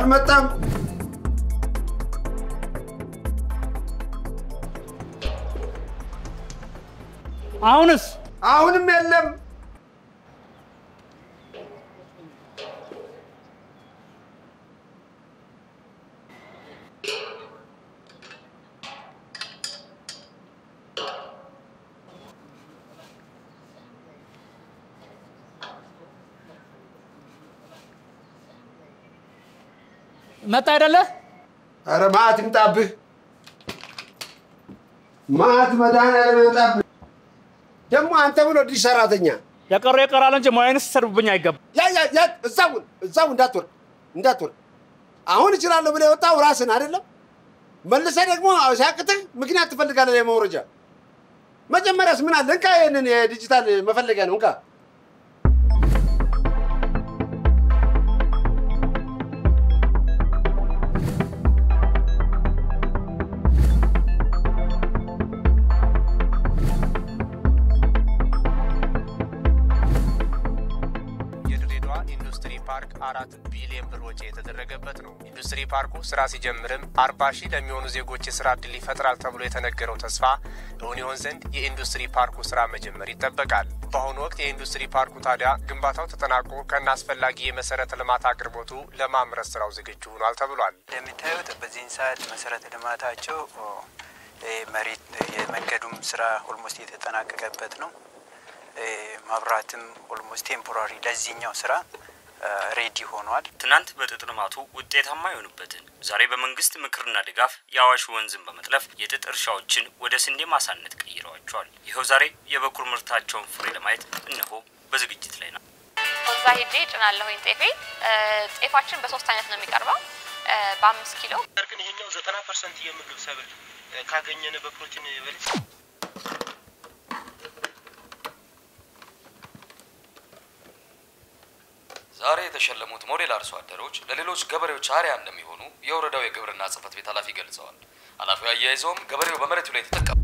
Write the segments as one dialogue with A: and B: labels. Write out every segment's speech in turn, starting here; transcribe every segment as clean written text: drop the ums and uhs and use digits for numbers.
A: አልመጣም አሁንም የለም
B: መጣ አይደለ
A: አረ ማት ይምጣብህ ማት መዳን ያለመጣብህ ደሞ አንተ ብሎ ዲሽ ሰራተኛ
B: የቀራል እንጂ ማይነስ ሰርብብኝ አይገባ
A: ያ እዛው እንዳትወር አሁን ይችላል ብለ ወጣው ራስን አይደለም መልሰ ደግሞ ሲያቅትህ ምክንያት ትፈልጋለህ የመውረጃ መጀመሪያስ ምን አለ እንካ ይሄንን የዲጂታል መፈለጊያ ነው እንካ
C: አራት ቢሊዮን ብር ወጪ የተደረገበት ነው ኢንዱስትሪ ፓርኩ ስራ ሲጀምርም 40,000 ለሚሆኑ ዜጎች ስራ ዕድል ይፈጥራል ተብሎ የተነገረው ተስፋ እውን ይሆን ዘንድ የኢንዱስትሪ ፓርኩ ስራ መጀመር ይጠበቃል በአሁኑ ወቅት የኢንዱስትሪ ፓርኩ ታዲያ ግንባታው ተጠናቆ ከናስፈላጊ የመሰረተ ልማት አቅርቦቱ ለማምረት ስራው ዝግጁ ሆኗል ተብሏል
D: እንደምታዩት በዚህ ሰዓት መሰረተ ልማታቸው መሬት የመንገዱም ስራ ኦልሞስት የተጠናቀቀበት ነው ማብራትም ኦልሞስት ቴምፖራሪ ለዚህኛው ስራ ሬዲ ሆኗል
E: ትናንት በጥጥ ልማቱ ውጤታማ የሆኑበትን ዛሬ በመንግስት ምክርና ድጋፍ ያዋሽ ወንዝን በመጥለፍ የጥጥ እርሻዎችን ወደ ስንዴ ማሳነት ቀይረዋቸዋል ይሄው ዛሬ የበኩር ምርታቸውን ፍሬ ለማየት እነሆ በዝግጅት ላይ ነው
F: እዛ ሄጄ ጭናለሁኝ ጤፋችን በ3 አይነት ነው የሚቀርበው በ5 ኪሎ
G: ግን ይሄኛው 90% የምግብ ሰብል ካገኘነ በፕሮቲን ይበልጥ
H: ዛሬ የተሸለሙት ሞዴል አርሶ አደሮች ለሌሎች ገበሬዎች አሪያ እንደሚሆኑ የወረዳው የግብርና ጽፈት ቤት ኃላፊ ገልጸዋል ኃላፊው አያይዘውም ገበሬው በመሬቱ ላይ ተጠቀሙ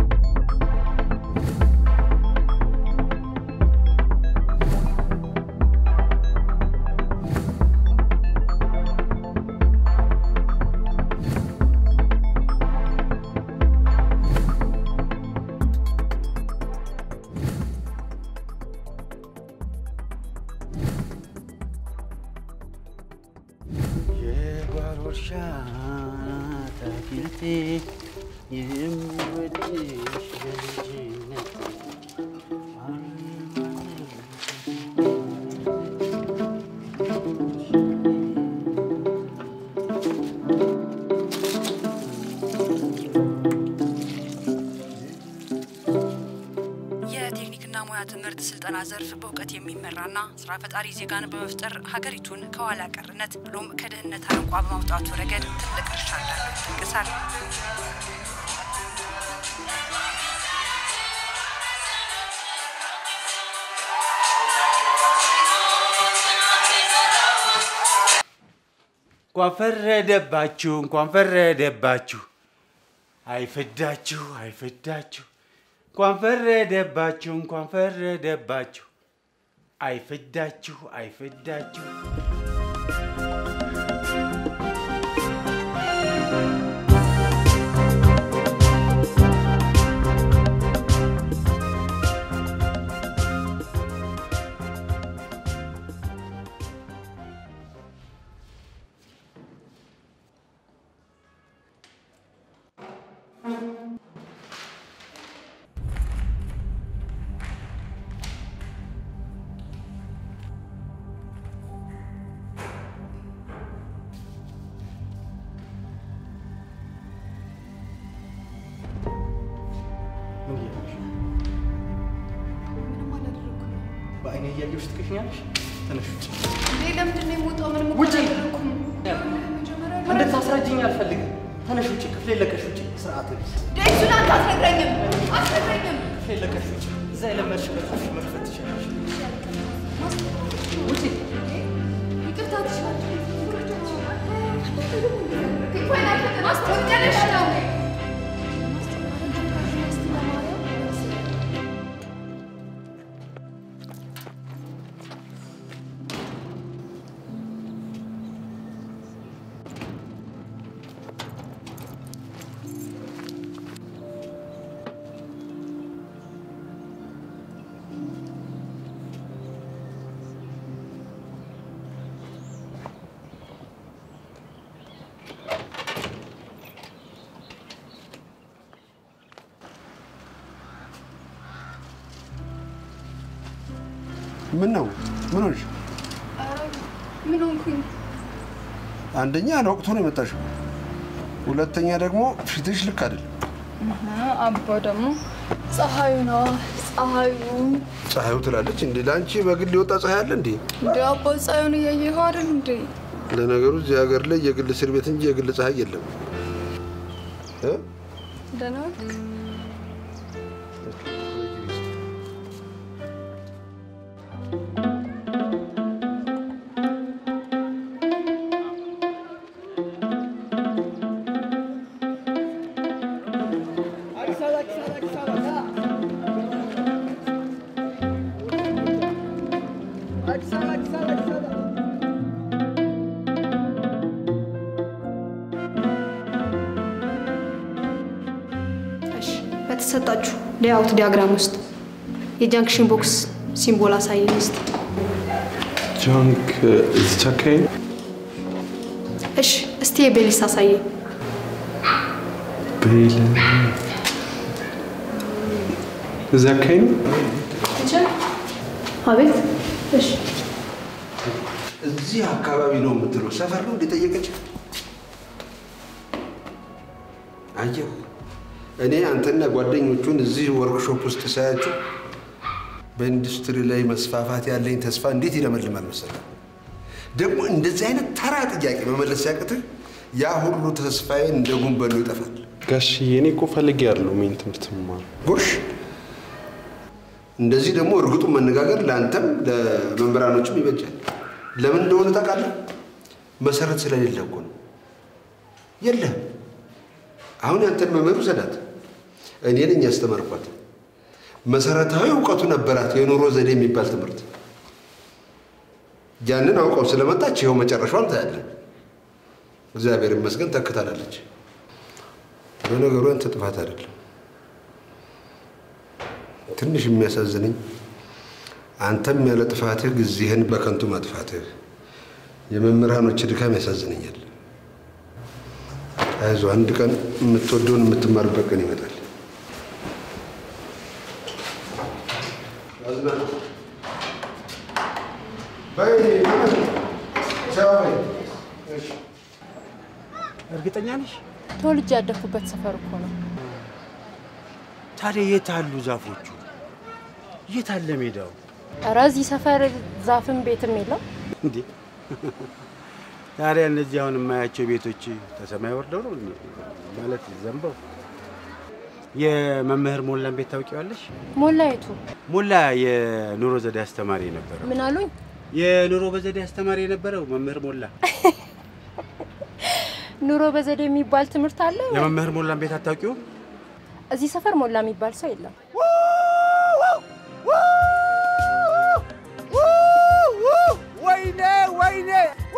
I: ትምህርት ስልጠና ዘርፍ በእውቀት የሚመራና ስራ ፈጣሪ ዜጋን በመፍጠር ሀገሪቱን ከኋላ ቀርነት ብሎም ከድህነት አረንቋ በማውጣቱ ረገድ ትልቅ ድርሻ እንዳለው ይጠቀሳል
J: እንኳን ፈረደባችሁ አይፈዳችሁ እንኳን ፈረደባችሁ አይፈዳችሁ
B: እያየሽ ትከሽኛለሽ ተነሽጭ
K: ለምንድን ነው የሞጣው ምንም
B: ውጪ እንድታስረጅኝ አልፈልግም ተነሽ ውጪ ክፍሌ ለቀሽ ውጪ ስርዓት ልጅ
K: ደሱን አትነግረኝም
B: ክፍሌ ለቀሽ ውጪ እዛ የለመድሽበት ክፍል መክፈት ትችላለሽ ውጪ
K: ይቅርታ ትችላለሽ ከፋይናል ማስተዋወቂያለሽ ነው
A: ምን ነው? ምን ሆንሽ?
K: ምን ሆንኩኝ?
A: አንደኛ ለወቅቱ ነው የመጣሽው፣ ሁለተኛ ደግሞ ፊትሽ ልክ አይደለም።
K: አባ ደግሞ ፀሐዩ ነው ፀሐዩ
A: ትላለች እንዴ? ለአንቺ በግል የወጣ ፀሐይ አለ እንዴ?
K: እንዴ አባ ፀሐዩን እያየኸው አይደል እንዴ?
A: ለነገሩ እዚህ ሀገር ላይ የግል እስር ቤት እንጂ የግል ፀሐይ የለም።
K: ደህና ዋልክ?
L: በተሰጣችሁ ሌአውት ዲያግራም ውስጥ የጃንክሽን ቦክስ ሲምቦል አሳየኝ እስቲ።
M: ጃንክ እዚህ አካባቢ?
L: እሺ እስቲ የቤልስ አሳየኝ።
M: ቤል እዚህ አካባቢ ነው?
L: አቤት። እሺ
A: እዚህ አካባቢ ነው የምትለው ሰፈር ነው እንደጠየቀች? አየሁ እኔ አንተና ጓደኞቹን እዚህ ወርክሾፕ ውስጥ ሳያችሁ በኢንዱስትሪ ላይ መስፋፋት ያለኝ ተስፋ እንዴት ይለመልማል መሰለህ። ደግሞ እንደዚህ አይነት ተራ ጥያቄ መመለስ ሲያቅትህ ያ ሁሉ ተስፋዬ እንደ ጉንበሉ ይጠፋል።
M: ጋሽዬ እኔ እኮ ፈልጌያለሁ ምን ትምህርት መማር።
A: ጎሽ እንደዚህ ደግሞ እርግጡን መነጋገር ለአንተም ለመምህራኖችም ይበጃል። ለምን እንደሆነ ታውቃለህ? መሰረት ስለሌለ እኮ ነው። የለም አሁን ያንተን መምህር ሰዳት እኔ ነኝ ያስተማርኳት። መሰረታዊ እውቀቱ ነበራት፣ የኑሮ ዘዴ የሚባል ትምህርት። ያንን አውቀው ስለመጣች ይኸው መጨረሻውን ታያለህ። እግዚአብሔር ይመስገን ተከታላለች። በነገሩ አንተ ጥፋት አይደለም። ትንሽ የሚያሳዝነኝ አንተም ያለ ጥፋትህ ጊዜህን በከንቱ ማጥፋትህ፣ የመምህራኖች ድካም ያሳዝነኛል። አይዞህ አንድ ቀን የምትወደውን የምትማርበት ቀን ይመጣል።
J: እርግጠኛ ነሽ?
N: ተወልጄ ያደኩበት ሰፈር እኮ ነው።
J: ታዲያ የት አሉ ዛፎቹ? የት አለ ሜዳው?
N: ኧረ እዚህ ሰፈር ዛፍም ቤትም የለም
J: እንዴ? ታዲያ እነዚህ አሁን የማያቸው ቤቶች ከሰማይ ወርደው ነው ማለት ዘንበው? የመምህር ሞላን ቤት ታውቂዋለሽ?
N: ሞላ የቱ?
J: ሞላ የኑሮ ዘዴ አስተማሪ ነበረ።
N: ምን አሉኝ?
J: የኑሮ በዘዴ አስተማሪ የነበረው መምህር ሞላ።
N: ኑሮ በዘዴ የሚባል ትምህርት አለ?
J: የመምህር ሞላን ቤት አታውቂውም?
N: እዚህ ሰፈር ሞላ የሚባል ሰው የለም።
J: ወይኔ ወይኔ!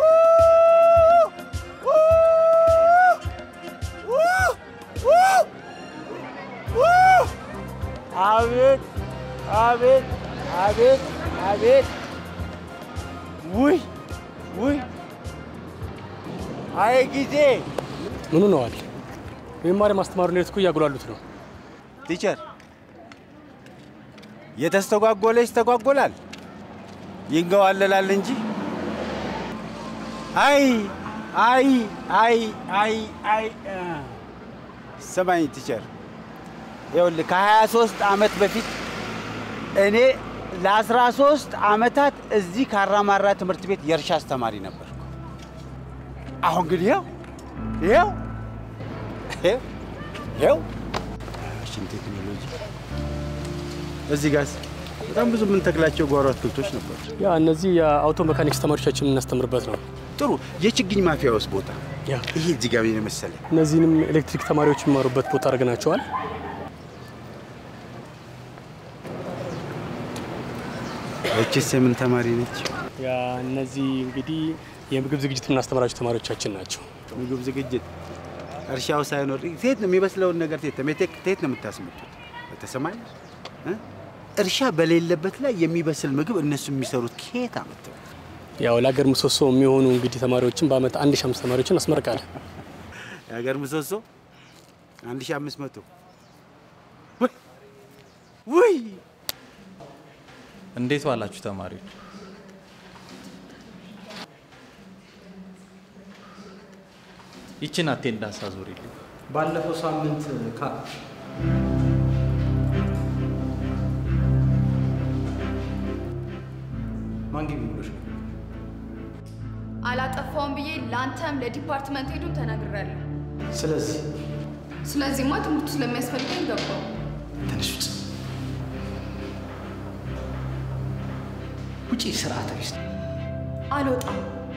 J: አቤት አቤት አቤት አቤት! ውይ ውይ! አይ ጊዜ
O: ምኑ ነው አለ የማሪ ማስተማሩን እኮ እያጉላሉት ነው።
J: ቲቸር የተስተጓጎለ ይስተጓጎላል፣ ይንገዋለላል እንጂ። አይ አይ አይ አይ አይ! ሰማኝ ቲቸር፣ ይኸውልህ ከ23 ዓመት በፊት እኔ ለ13 ዓመታት እዚህ ካራማራ ትምህርት ቤት የእርሻ አስተማሪ ነበርኩ። አሁን ግን ይኸው ማሽን ቴክኖሎጂ እዚህ ጋርስ በጣም ብዙ የምንተክላቸው ጓሮ አትክልቶች ነበሩ።
O: ያ እነዚህ የአውቶ ሜካኒክስ ተማሪዎቻችን የምናስተምርበት ነው።
J: ጥሩ የችግኝ ማፍያ ውስጥ ቦታ ይሄ እዚህ ጋር ነው መሰለኝ።
O: እነዚህንም ኤሌክትሪክ ተማሪዎች የሚማሩበት ቦታ አድርገናቸዋል።
J: እቺስ የምን ተማሪ ነች?
O: ያ እነዚህ እንግዲህ የምግብ ዝግጅት የምናስተምራቸው ተማሪዎቻችን ናቸው።
J: ምግብ ዝግጅት እርሻው ሳይኖር ሴት ነው የሚበስለውን ነገር ሴት ነው የምታስመጡት። በተሰማኝ እርሻ በሌለበት ላይ የሚበስል ምግብ እነሱ የሚሰሩት ከየት አመጣው?
O: ያው ለሀገር ምሰሶ የሚሆኑ እንግዲህ ተማሪዎችን በአመት 1500 ተማሪዎችን አስመርቃለን።
J: የሀገር ምሰሶ 1500? ውይ
P: እንዴት ዋላችሁ ተማሪዎች? ይችን አቴንዳንስ አዙሪልኝ።
B: ባለፈው ሳምንት ማን ግቢ ብሎሽ ነው?
K: አላጠፋውም ብዬ ላንተም ለዲፓርትመንት ሄዱን ተናግሬያለሁ። ስለዚህማ ትምህርቱ ስለሚያስፈልገኝ ገባው።
B: ትንሽ ውጪ ስርዓት ቢስ
K: አልወጣም።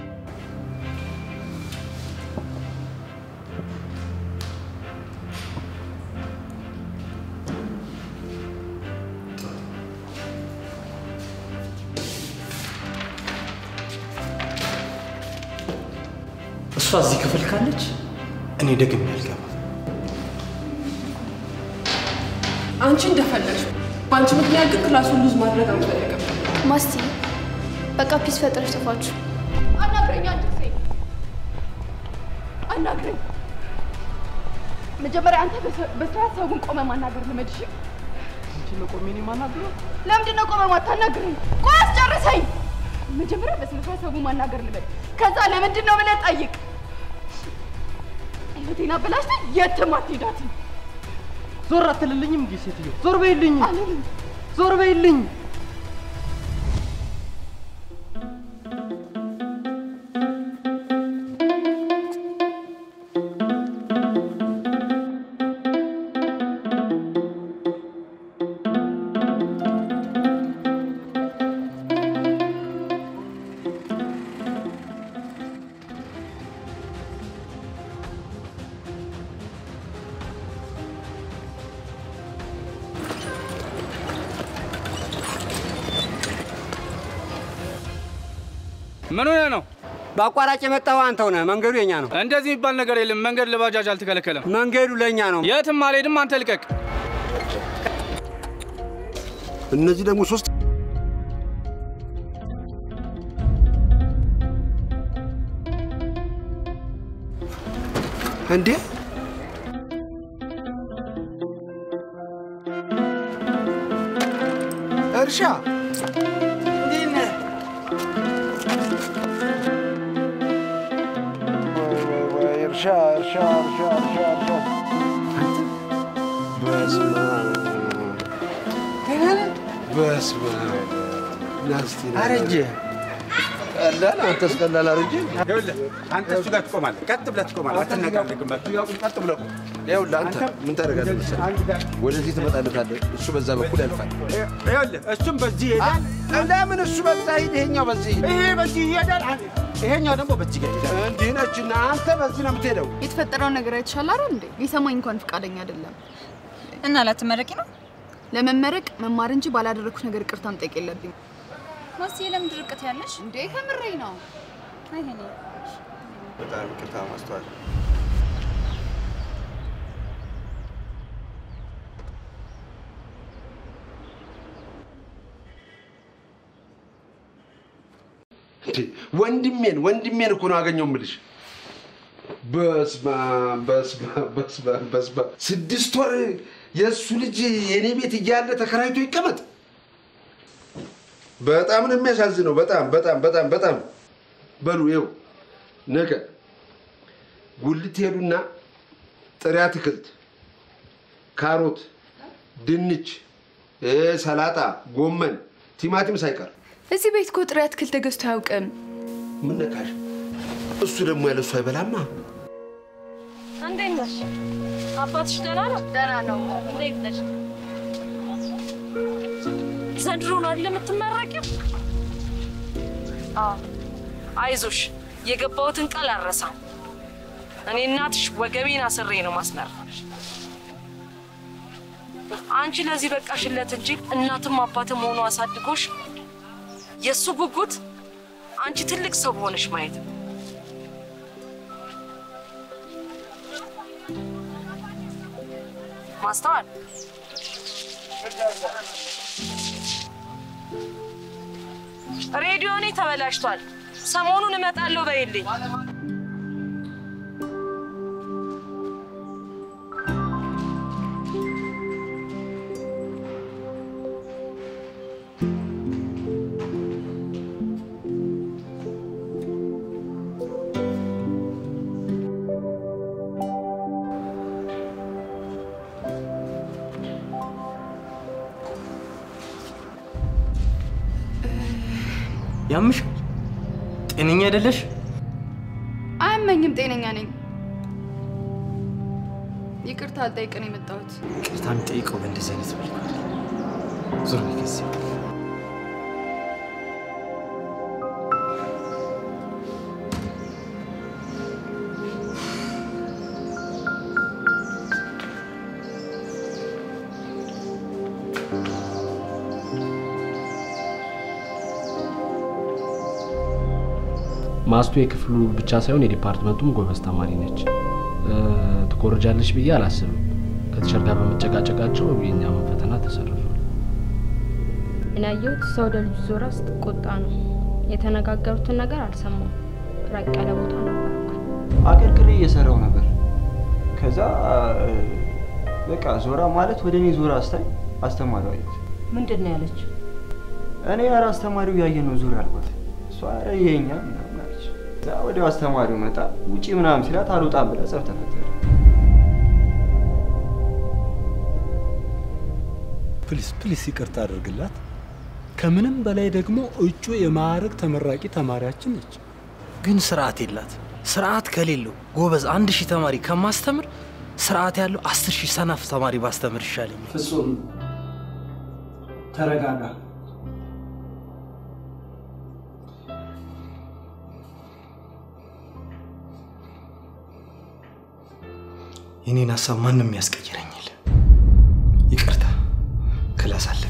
B: እሷ እዚህ ክፍል ካለች እኔ ደግሜ አልገባም።
Q: አንቺ እንደፈለግሽ በአንቺ ምክንያት ግን ክላሱን ሉዝ ማድረግ አንፈልግም።
L: ማስቲ በቃ ፒስ ፈጥረሽ ተፋችሁ።
K: አናግረኝ፣ አንድ ጊዜ አናግረኝ። መጀመሪያ አንተ በስርዓት ሰውን ቆመ ማናገር ልመድ። እሺ
B: አንቺ ለቆሜ እኔ ማናገረው?
K: ለምንድን ነው ቆመ ማታናግረኝ? ቆይ አስጨርሰኝ። መጀመሪያ በስርዓት ሰውን ማናገር ልመድ። ከዛ ለምንድን ነው ብለህ ጠይቅ። ህይወቴን አበላሽተህ የትም አትሄዳትም።
B: ዞር አትልልኝም እንዴ ሴትዮ? ዞር በይልኝ፣ ዞር በይልኝ።
R: ምን ሆነ ነው?
S: በአቋራጭ የመጣው አንተው ነህ። መንገዱ የኛ ነው።
R: እንደዚህ የሚባል ነገር የለም። መንገድ ለባጃጅ አልተከለከለም።
S: መንገዱ ለኛ ነው።
R: የትም አልሄድም። አንተ ልቀቅ።
A: እነዚህ ደግሞ ሶስት እንዴ እርሻ እርሻ በስመ አብ ናስቲ
J: አረጀ
A: ቀላል አንተስ ቀላል አረጀ።
J: ይኸውልህ አንተ እሱ ጋር ትቆማለህ። ቀጥ ብለህ ትቆማለህ። አትነቃነቅም። ቀጥ ብለህ ቁም።
A: ይኸውልህ አንተ ምን ታደርጋለህ መሰለህ? ወደዚህ ትመጣለታለህ፣ እሱ በዛ በኩል ያልፋል።
J: ይኸውልህ እሱም በዚህ ይሄዳል።
A: ለምን እሱ በዛ ሂድ፣ ይሄኛው በዚህ ሂድ።
J: ይሄ በዚህ ይሄዳል፣ ይሄኛው ደግሞ በዚህ ይሄዳል።
A: እንዲህ ነችና አንተ በዚህ ነው የምትሄደው።
K: የተፈጠረውን ነገር አይተሻል አይደል እንዴ? ሊሰማኝ እንኳን ፈቃደኛ አይደለም።
T: እና ላትመረቂ ነው?
K: ለመመረቅ መማር እንጂ ባላደረኩት ነገር ይቅርታ መጠየቅ የለብኝም።
T: ማስቲ ለምን ድርቀት ያለሽ
K: እንዴ? ከምሬኝ ነው።
T: አይሄኔ
A: በጣም ይቅርታ ማስተዋል። ወንድሜን እኮ ነው አገኘው የምልሽ። በስመ አብ 6 ወር የእሱ ልጅ የኔ ቤት እያለ ተከራይቶ ይቀመጥ። በጣም ነው የሚያሳዝነው። በጣም በሉ ይኸው ነገ ጉልት ሄዱና ጥሬ አትክልት፣ ካሮት፣ ድንች፣ ሰላጣ፣ ጎመን፣ ቲማቲም ሳይቀር
K: እዚህ ቤት እኮ ጥሬ አትክልት ተገዝቶ አያውቅም።
A: ምን ነካሽ? እሱ ደግሞ ያለ እሱ አይበላማ።
T: እንዴት ነሽ? አባትሽ ደህና ነው?
K: ደህና ነው።
T: እንዴት ነሽ? ዘንድሮ ነው አይደል የምትመረቂው? አዎ። አይዞሽ፣ የገባሁትን ቃል አልረሳም። እኔ እናትሽ ወገቤን አስሬ ነው ማስመረቅሽ። አንቺ ለዚህ በቃሽለት እንጂ እናትም አባትም ሆኖ አሳድጎሽ የሱ ጉጉት አንቺ ትልቅ ሰው ሆነሽ ማየት ነው። ማስተዋል ሬዲዮኔ ተበላሽቷል። ሰሞኑን እመጣለሁ በይልኝ።
B: ያምሽ ጤነኛ አይደለሽ?
K: አያመኝም፣ ጤነኛ ነኝ። ይቅርታ አልጠይቅ ነው የመጣሁት።
B: ይቅርታ የምጠይቀው በእንደዚህ አይነት መልኩ ዞር በይ ከዚህ።
U: ማስቱ የክፍሉ ብቻ ሳይሆን የዲፓርትመንቱም ጎበዝ ተማሪ ነች። ትኮርጃለሽ ብዬ አላስብም። ከቲቸር ጋር በመጨቃጨቃቸው የኛም ፈተና ተሰርዟል።
N: እኔ ያየሁት ሰው ወደ ልጅ ዞራ ስትቆጣ ነው። የተነጋገሩትን ነገር አልሰማሁም። ራቅ ያለ ቦታ ነበር።
V: አቀርቅሬ እየሰራው ነበር። ከዛ በቃ ዞራ ማለት ወደ እኔ ዞራ አስታይ አስተማሪው አየች።
T: ምንድን ነው ያለች?
V: እኔ ኧረ አስተማሪው ያየ ነው ዙር አልኳት። እሷ ኧረ ይሄኛ ምናምን አለች። ከዛ ወዲያው አስተማሪው መጣ። ውጪ ምናምን ሲላት አልወጣም ብላ ጸብ ተፈጠረ።
W: ፕሊስ ይቅርታ አድርግላት። ከምንም በላይ ደግሞ እጩ የማዕረግ ተመራቂ ተማሪያችን ነች።
B: ግን ስርዓት የላት። ስርዓት ከሌለው ጎበዝ 1000 ተማሪ ከማስተምር ስርዓት ያለው 10000 ሰነፍ ተማሪ ባስተምር ይሻለኛል።
X: ፍጹም ተረጋጋ።
B: የኔን ሀሳብ ማንም ያስቀይረኝ የለ። ይቅርታ ክላስ አለብኝ።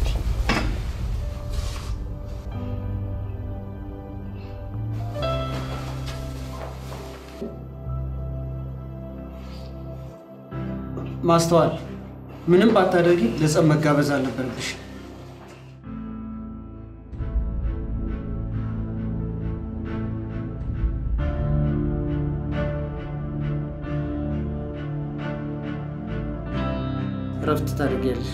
X: ማስተዋል ምንም ባታደርጊ ለጸብ መጋበዝ አልነበረብሽ። ረፍት ታደርጊያለሽ።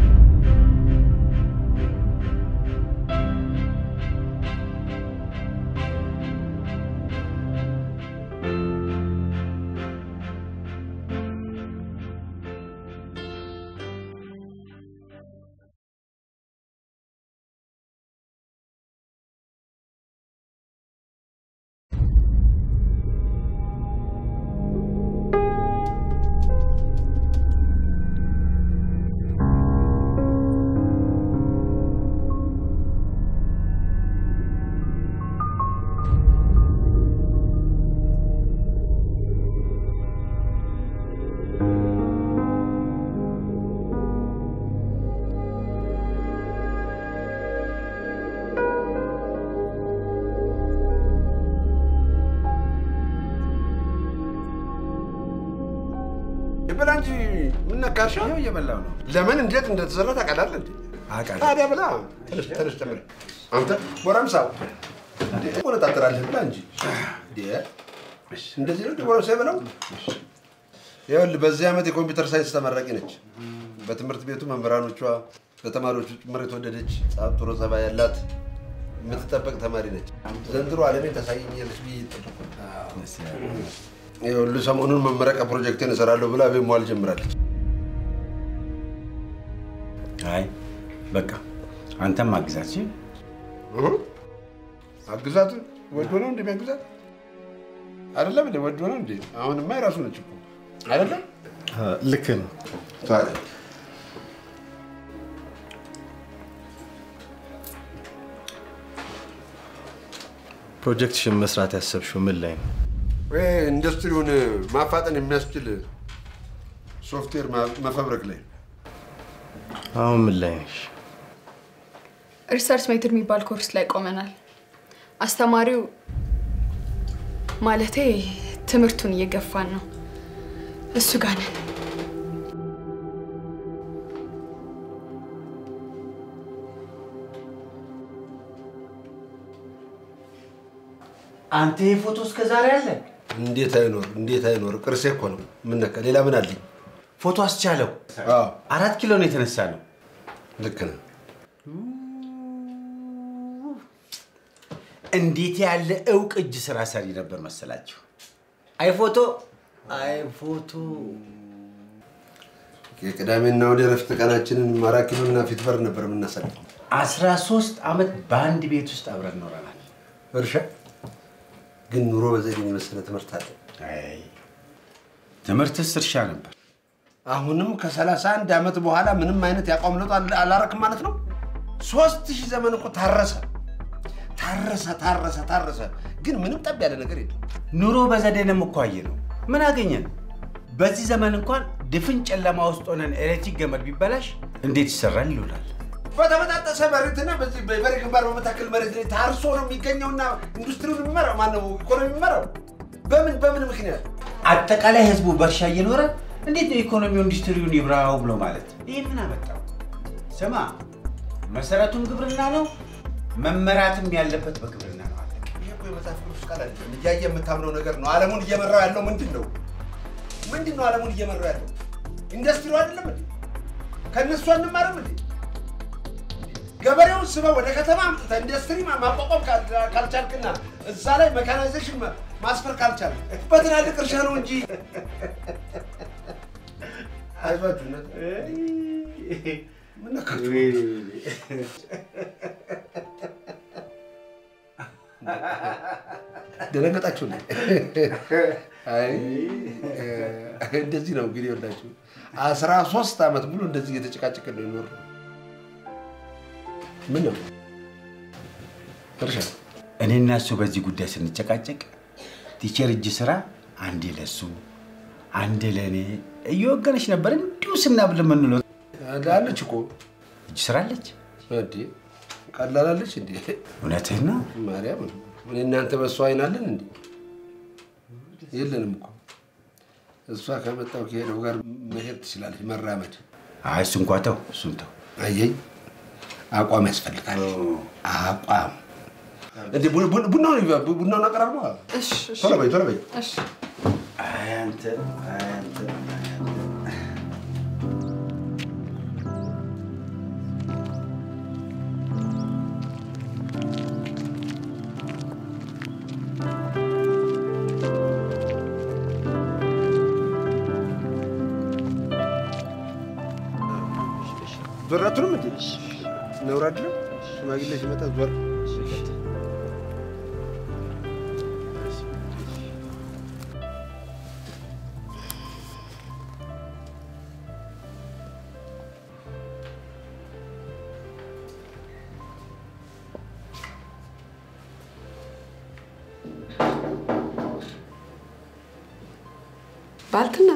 A: ይበላንጂ ምን ነካሽ?
J: ይሄው እየበላው ነው።
A: ለምን እንዴት እንደተሰራ ታውቃለህ እንዴ?
J: አውቃለሁ።
A: ታዲያ ብላ። ተነስ ተምር። አንተ ጎረምሳው እንዴ ቆነጣጠራለህ ብላ እንጂ እንዴ እንደዚህ ነው ጎረምሳ ይበላው። ይኸውልህ በዚህ ዓመት የኮምፒውተር ሳይንስ ተመራቂ ነች። በትምህርት ቤቱ መምህራኖቿ ለተማሪዎቹ ጭምር የተወደደች ጥሩ ጸባይ ያላት የምትጠበቅ ተማሪ ነች። ዘንድሮ ዓለሜን ታሳየኛለች ብዬ እጠብቃለሁ። ይኸውልህ ሰሞኑን መመረቂያ ፕሮጀክቴን እሰራለሁ ብላ ቤት መዋል ጀምራለች።
J: አይ በቃ አንተም አግዛት።
A: አግዛት? ወዶ ነው እንዴ የሚያግዛት? አይደለም እንዴ? ወዶ ነው እንዴ? አሁንማ የራሱ ነች እኮ አይደለም?
W: ልክ ነው።
A: ታዲያ
W: ፕሮጀክትሽን መስራት ያሰብሽው ምን ላይ ነው?
A: ኢንዱስትሪውን ማፋጠን የሚያስችል ሶፍትዌር መፈብረክ ላይ።
W: አሁን ምን ላይ ነሽ?
K: ሪሰርች ሜትድ የሚባል ኮርስ ላይ ቆመናል። አስተማሪው ማለቴ ትምህርቱን እየገፋን ነው። እሱ ጋር ነን።
J: አንተ የፎቶ እስከ ዛሬ አለ?
A: እንዴት አይኖር? ቅርሴ እኮ ነው። ምን ነካ? ሌላ ምን አለኝ?
J: ፎቶ አስቻለው? አዎ 4 ኪሎ ነው የተነሳ ነው።
A: ልክ ነህ።
J: እንዴት ያለ እውቅ እጅ ስራ ሰሪ ነበር መሰላችሁ? አይ ፎቶ
A: የቅዳሜና ወደ ረፍት ቀናችንን ማራኪሎና ፊት በር ነበር የምናሳልፈው።
J: 13 ዓመት በአንድ ቤት ውስጥ አብረን ኖረናል።
A: እርሻ ግን ኑሮ በዘዴን የመሰለ ትምህርት አለ።
J: አይ ትምህርትስ እርሻ ነበር።
A: አሁንም ከ31 ዓመት በኋላ ምንም አይነት ያቋም ለውጥ አላረክም ማለት ነው። 3000 ዘመን እኮ ታረሰ ግን ምንም ጠብ ያለ ነገር የለም።
J: ኑሮ በዘዴንም እኮ አየነው። ምን አገኘን? በዚህ ዘመን እንኳን ድፍን ጨለማ ውስጥ ሆነን ኤሌክትሪክ ገመድ ቢበላሽ እንዴት ይሰራል ይሉናል።
A: በተመጣጠሰ መሬትና በዚህ በበሬ ግንባር በመታከል መሬት ላይ ታርሶ ነው የሚገኘውና ኢንዱስትሪውን የሚመራው ማነው? ኢኮኖሚ የሚመራው በምን ምክንያት?
J: አጠቃላይ ህዝቡ በእርሻ እየኖረ እንዴት ነው ኢኮኖሚው ኢንዱስትሪውን ይብራው ብሎ ማለት? ይሄ ምን አመጣው? ስማ መሰረቱም ግብርና ነው፣ መመራትም ያለበት በግብርና ነው።
A: ይሄ እኮ የመጽሐፍ ቅዱስ ቃል አይደለም። እያየ የምታምነው ነገር ነው። ዓለሙን እየመራው ያለው ምንድነው? ዓለሙን እየመራው ያለው ኢንዱስትሪው አይደለም እንዴ? ከነሱ አንማርም እንዴ? ገበሬውን ስበው ወደ ከተማ አምጥተህ ኢንዱስትሪ ማቋቋም ካልቻልክና እዛ ላይ ሜካናይዜሽን ማስፈር ካልቻልክ በትላልቅ እርሻ ነው እንጂ አይዟችሁ ነው። ምን ነካችሁ? ደነገጣችሁ እንዴ? አይ እንደዚህ ነው እንግዲህ ወላችሁ 13 ዓመት ሙሉ እንደዚህ እየተጨቃጨቅን ነው የኖርነው። ምን ነው እርሻ
J: እኔና እሱ በዚህ ጉዳይ ስንጨቃጨቅ ቲቸር እጅ ስራ አንዴ ለሱ አንዴ ለኔ እየወገነች ነበር። እንዲሁ ስናብል ምንለው
A: አለች እኮ
J: እጅ ስራ አለች
A: እንዴ? ቀላላለች እንዴ?
J: እውነትህን ነው
A: ማርያም። እኔ እናንተ በሷ አይን አለን እንዴ? የለንም እኮ። እሷ ከመጣው ከሄደው ጋር መሄድ ትችላለች፣ መራመድ።
J: አይ እሱን እንኳን ተው፣ እሱን ተው።
A: አየኝ አቋም ያስፈልጋል። አቋም እንዴ ቡናውን አቀራርቧ።
Q: እሺ
A: ቶሎ በይ።
Q: እሺ
J: አንተ
A: ዞራቱንም እንዴ ነውር አይደለም። ሽማግሌ ሲመጣ ዞር
T: ባልትና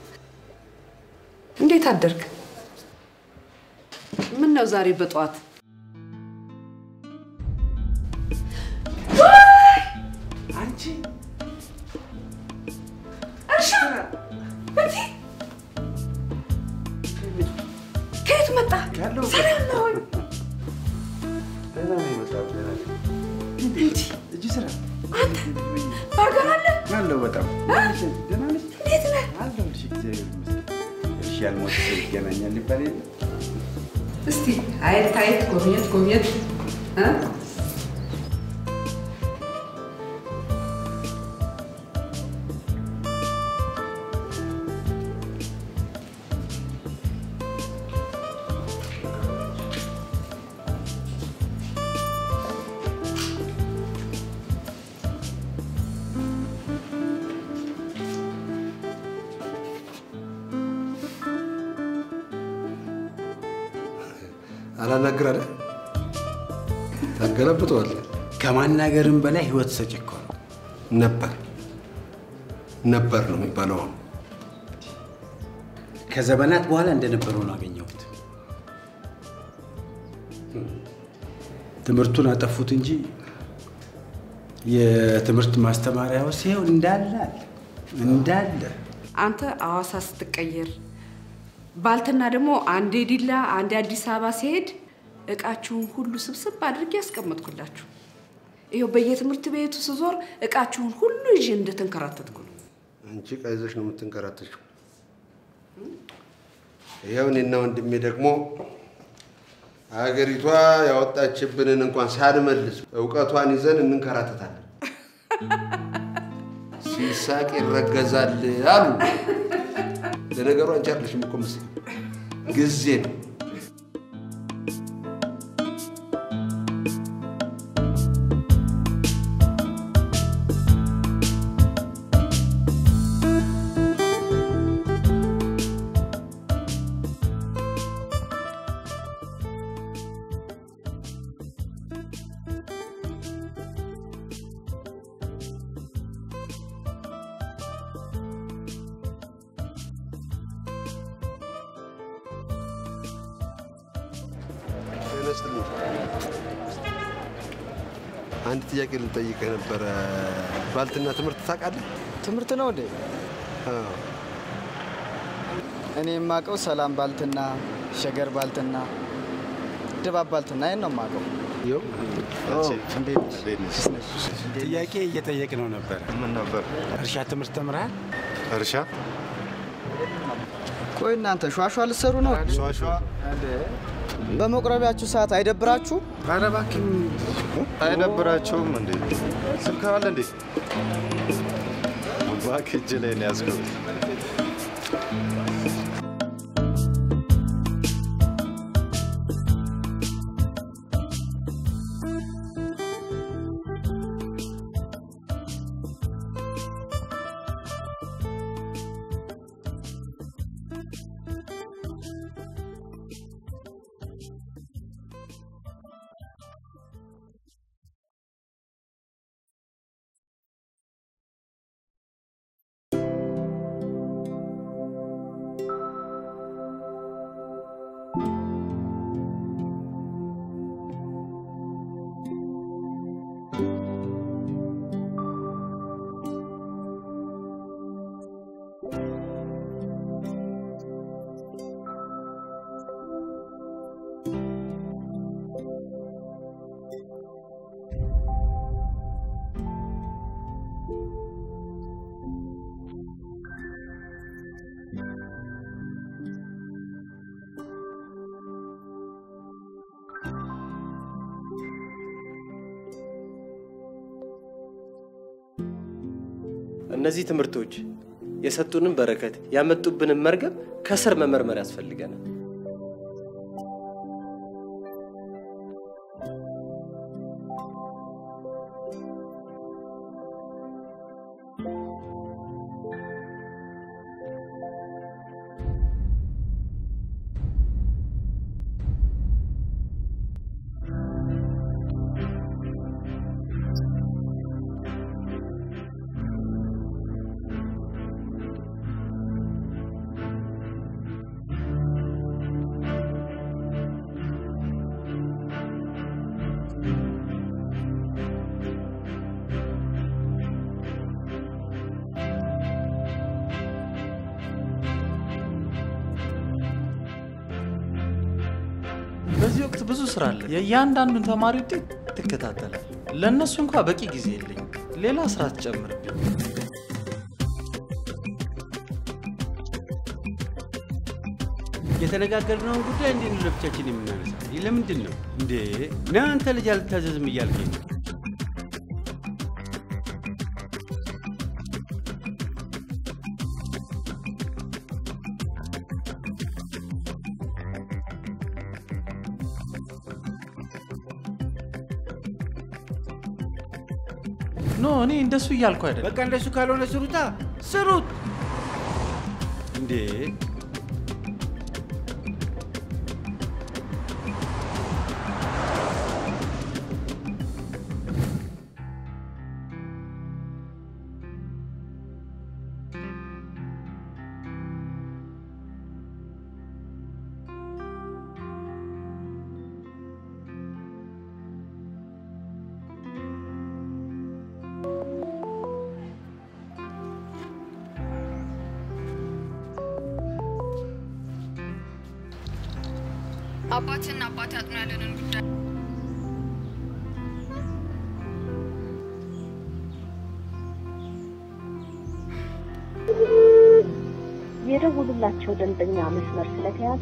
T: እንዴት አደርክ? ምን ነው ዛሬ በጧት?
J: አንቺ
T: እርሻ እንዴ ከየት መጣ? ሰላም ነው ወይ?
A: ደህና ነው የመጣው። ደህና ነው
T: እንዴ
J: እጅ ስራ
T: አንተ ባገር አለ
J: አለው። በጣም ደህና ነሽ?
T: እንዴት ነህ?
J: አለው። እሺ እግዚአብሔር ይመስገን። እሺ ያልሞት ይገናኛል ይባል የለ?
T: እስቲ አየት ጎብኘት እ
A: አላናግር አለ ታገለብጠዋል።
J: ከማናገርም በላይ ህይወት ሰጪ እኮ ነው።
A: ነበር ነው የሚባለው።
J: ከዘመናት በኋላ እንደነበረው ነው አገኘሁት። ትምህርቱን አጠፉት እንጂ የትምህርት ማስተማሪያው ሲሆን እንዳለ
T: አንተ አዋሳ ስትቀየር ባልትና ደግሞ አንዴ ዲላ አንዴ አዲስ አበባ ሲሄድ እቃችሁን ሁሉ ስብስብ አድርጌ ያስቀመጥኩላችሁ። ይሄው በየትምህርት ቤቱ ስዞር እቃችሁን ሁሉ ይዤ እንደተንከራተትኩ ነው።
A: አንቺ ቀይዘሽ ነው የምትንከራተችው። ይሄው እኔና ወንድሜ ደግሞ ሀገሪቷ ያወጣችብንን እንኳን ሳንመልስ እውቀቷን ይዘን እንንከራተታለን። ሲሳቅ ይረገዛል አሉ። ለነገሩ አንቺ አይደለሽም እኮ ምስል ጊዜ ነው። አንድ ጥያቄ ልጠይቅህ ነበረ። ባልትና ትምህርት ታውቃለህ?
X: ትምህርት ነው እንዴ? እኔ የማውቀው ሰላም ባልትና፣ ሸገር ባልትና፣ ድባብ ባልትና ይሄን ነው የማውቀው።
J: ጥያቄ እየጠየቅነው ነበር።
V: ምን ነበር?
J: እርሻ ትምህርት ተምረሃል?
V: እርሻ?
X: ቆይ እናንተ ሿሿ ልትሰሩ ነው?
V: ሿሿ
X: በመቁረቢያችሁ ሰዓት አይደብራችሁ?
J: ኧረ እባክህ
V: አይደብራችሁም እንዴ? ስልክ አለ እንዴ? እባክህ እጅ ላይ ነው ያዝከው።
C: እነዚህ ትምህርቶች የሰጡንን በረከት ያመጡብንን መርገም ከስር መመርመር ያስፈልገናል።
P: በዚህ ወቅት ብዙ ስራ አለ። የእያንዳንዱን ተማሪ ውጤት ትከታተላል። ለእነሱ እንኳን በቂ ጊዜ የለኝም። ሌላ ስራ ትጨምርብኝ።
J: የተነጋገርነውን ጉዳይ እንዴት ነው ለብቻችን የምናነሳ? ለምንድን ነው እንዴ? ና አንተ ልጅ አልታዘዝም እያልከኝ ነው?
P: ኖ እኔ እንደሱ እያልኩ አይደለም።
J: በቃ እንደሱ ካልሆነ ስሩታ፣ ስሩት እንዴ!
L: አባትና አባት ያጥኑ ያለንን ጉዳይ
D: የደውሉላቸው ደንበኛ መስመር ስለተያዘ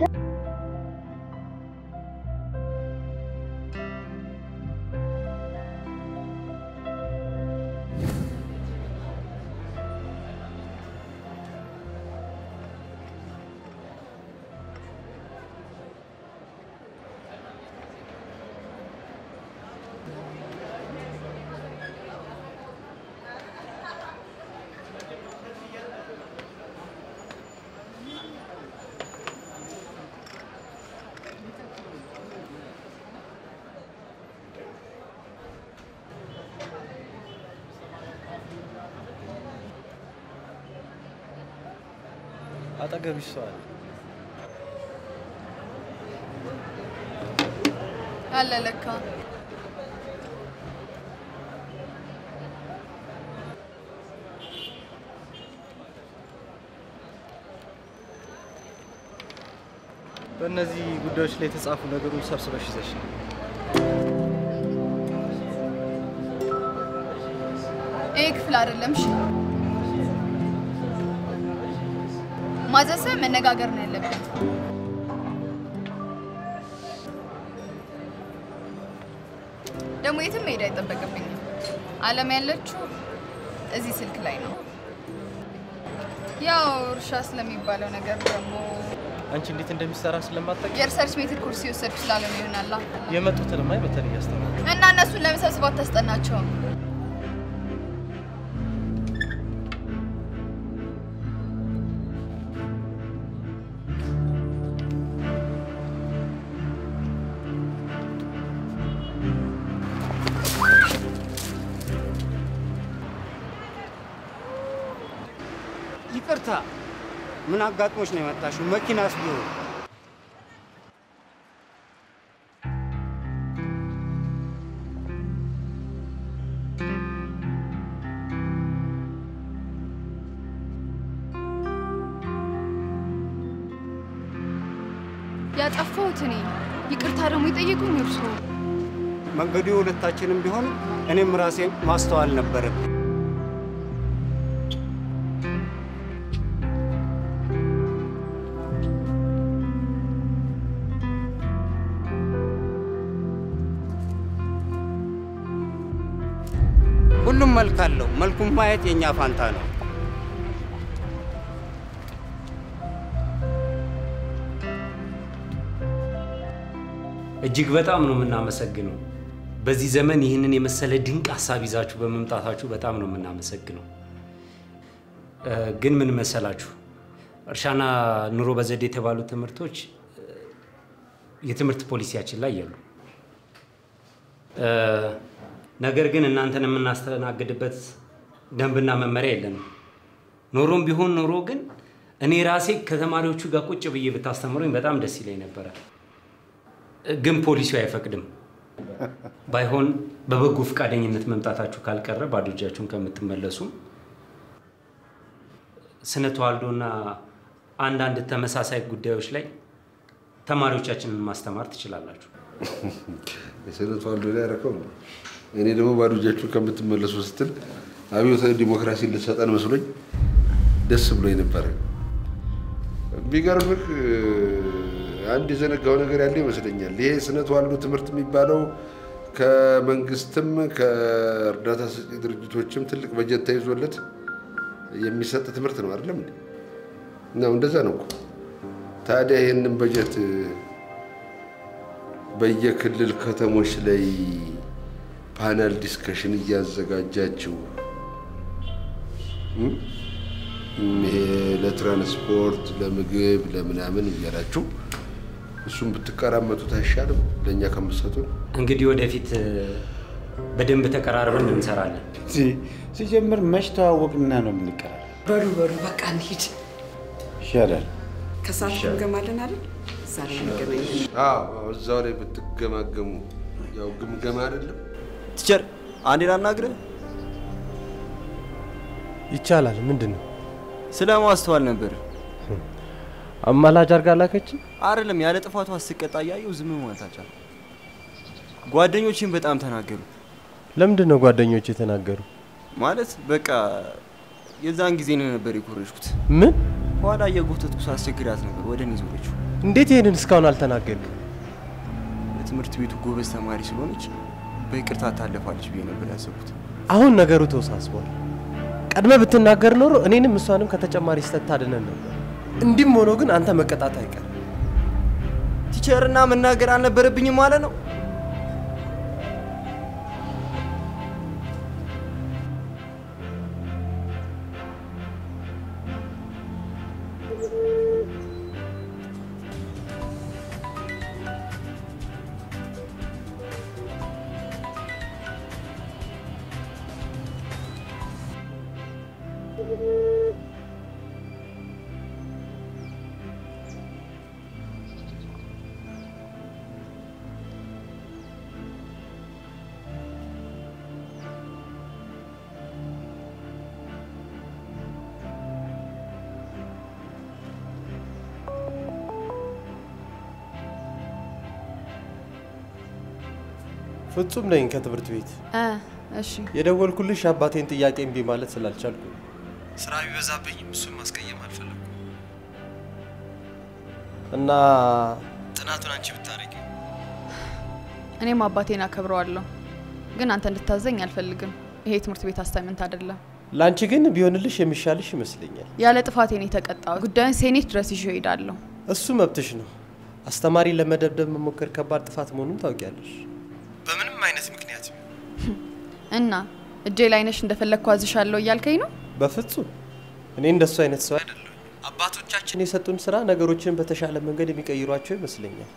P: አጠገብ ይሰዋል።
K: አለ ለካ
C: በእነዚህ ጉዳዮች ላይ የተጻፉ ነገሮች ሰብስበሽ ይዘሽ
K: ይሄ ክፍል አይደለም። እሺ ማዘሰ መነጋገር ነው ያለብን። ደግሞ የትም መሄድ አይጠበቅብኝም። ዓለም ያለችው እዚህ ስልክ ላይ ነው። ያው እርሻ ስለሚባለው ነገር ደግሞ
C: አንቺ እንዴት እንደሚሰራ ስለማታውቂ
K: የሪሰርች ሜትድ ኮርስ የወሰድኩ ስላለ ነው ይሆናል።
C: የመጡትንም አይ በተለይ ያስተምራል
K: እና እነሱን ለመሰብሰብ አታስጠናቸው።
J: ይቅርታ፣ ምን አጋጥሞሽ ነው የመጣሽው? መኪናስ ቢሆን
K: ያጠፋሁት እኔ፣ ይቅርታ ደግሞ የጠየቁኝ እርስዎ።
J: መንገዱ ሁለታችንም ቢሆን እኔም ራሴን ማስተዋል ነበረብኝ። ሁሉም መልክ አለው። መልኩን ማየት የኛ ፋንታ ነው።
E: እጅግ በጣም ነው የምናመሰግነው። በዚህ ዘመን ይህንን የመሰለ ድንቅ ሀሳብ ይዛችሁ በመምጣታችሁ በጣም ነው የምናመሰግነው። ግን ምን መሰላችሁ፣ እርሻና ኑሮ በዘዴ የተባሉ ትምህርቶች የትምህርት ፖሊሲያችን ላይ የሉ። ነገር ግን እናንተን የምናስተናግድበት ደንብና መመሪያ የለንም። ኖሮም ቢሆን ኖሮ ግን እኔ ራሴ ከተማሪዎቹ ጋር ቁጭ ብዬ ብታስተምሩኝ በጣም ደስ ይለኝ ነበረ። ግን ፖሊሲው አይፈቅድም። ባይሆን በበጎ ፈቃደኝነት መምጣታችሁ ካልቀረ ባዶ እጃችሁን ከምትመለሱ ስነ ተዋልዶና አንዳንድ ተመሳሳይ ጉዳዮች ላይ ተማሪዎቻችንን ማስተማር ትችላላችሁ።
A: ስነ ተዋልዶ ላይ ያረከው እኔ ደግሞ ባዶ እጃችሁን ከምትመለሱ ስትል አብዮታዊ ዲሞክራሲ ልትሰጠን መስሎኝ ደስ ብሎኝ ነበር። ቢገርምህ አንድ የዘነጋው ነገር ያለ ይመስለኛል። ይሄ ስነ ተዋልዶ ትምህርት የሚባለው ከመንግስትም ከእርዳታ ሰጪ ድርጅቶችም ትልቅ በጀት ተይዞለት የሚሰጥ ትምህርት ነው አይደለም እንዴ? ነው እንደዛ ነው። ታዲያ ይሄንን በጀት በየክልል ከተሞች ላይ ፓነል ዲስከሽን እያዘጋጃችሁ ይሄ ለትራንስፖርት ለምግብ ለምናምን እያላችሁ እሱም ብትቀራመጡት አይሻልም? ለእኛ ከምትሰጡን።
E: እንግዲህ ወደፊት በደንብ ተቀራርበን እንሰራለን።
J: ሲጀምር መች ተዋወቅና ነው የምንቀራረብ?
T: በሉ በቃ እንሂድ
J: ይሻላል።
T: ከሰዓት እንገማለን አይደል? ዛሬ እንገናኛለን።
A: አዎ እዛው ላይ ብትገማገሙ ያው ግምገማ አይደለም።
V: ቲቸር አንዴ ላናግርህ
C: ይቻላል? ምንድን ነው?
V: ስለ ማስተዋል ነበር።
C: አማላጅ አድርጋ ላከች?
V: አይደለም፣ ያለ ጥፋቷ አስቀጣ እያየሁ ዝም ማለት አልቻልኩም። ጓደኞቼን በጣም ተናገሩ።
C: ለምንድን ነው ጓደኞቼ የተናገሩ?
V: ማለት በቃ የዛን ጊዜ ነው ነበር የኮረጅኩት።
C: ምን?
V: ኋላ እየጎተትኩ ሳስቸግራት ነበር ወደ እኔ ዞረችው።
C: እንዴት ይሄንን እስካሁን አልተናገርክም?
V: የትምህርት ቤቱ ጎበዝ ተማሪ ስለሆነች በይቅርታ ታለፋለች ብዬ ነበር ያሰብኩት።
C: አሁን ነገሩ ተወሳስቧል። ቀድመ ብትናገር ኖሮ እኔንም እሷንም ከተጨማሪ ስህተት ታድነን ነበር። እንዲህም ሆኖ ግን አንተ መቀጣት አይቀርም።
V: ቲቸርና መናገር አልነበረብኝም ማለት ነው?
C: ፍጹም ነኝ ከትምህርት ቤት።
N: እሺ
C: የደወልኩልሽ አባቴን ጥያቄ እምቢ ማለት ስላልቻልኩ ስራ ቢበዛብኝም እሱን ማስቀየም አልፈለኩም እና ጥናቱን አንቺ ብታረጊ
N: እኔም አባቴን አከብረዋለሁ ግን አንተ እንድታዘኝ አልፈልግም ይሄ ትምህርት ቤት አሳይመንት አይደለም
C: ላንቺ ግን ቢሆንልሽ የሚሻልሽ ይመስለኛል
N: ያለ ጥፋቴ ነው የተቀጣው ጉዳዩን ሴኔት ድረስ ይዤ እሄዳለሁ
C: እሱ መብትሽ ነው አስተማሪ ለመደብደብ መሞከር ከባድ ጥፋት መሆኑን ታውቂያለሽ በምንም አይነት ምክንያት
N: እና እጄ ላይ ነሽ እንደፈለግኩ አዝሻለሁ እያልከኝ ነው
C: በፍጹም እኔ እንደሱ አይነት ሰው አይደለም አባቶቻችን የሰጡን ስራ ነገሮችን በተሻለ መንገድ የሚቀይሯቸው ይመስለኛል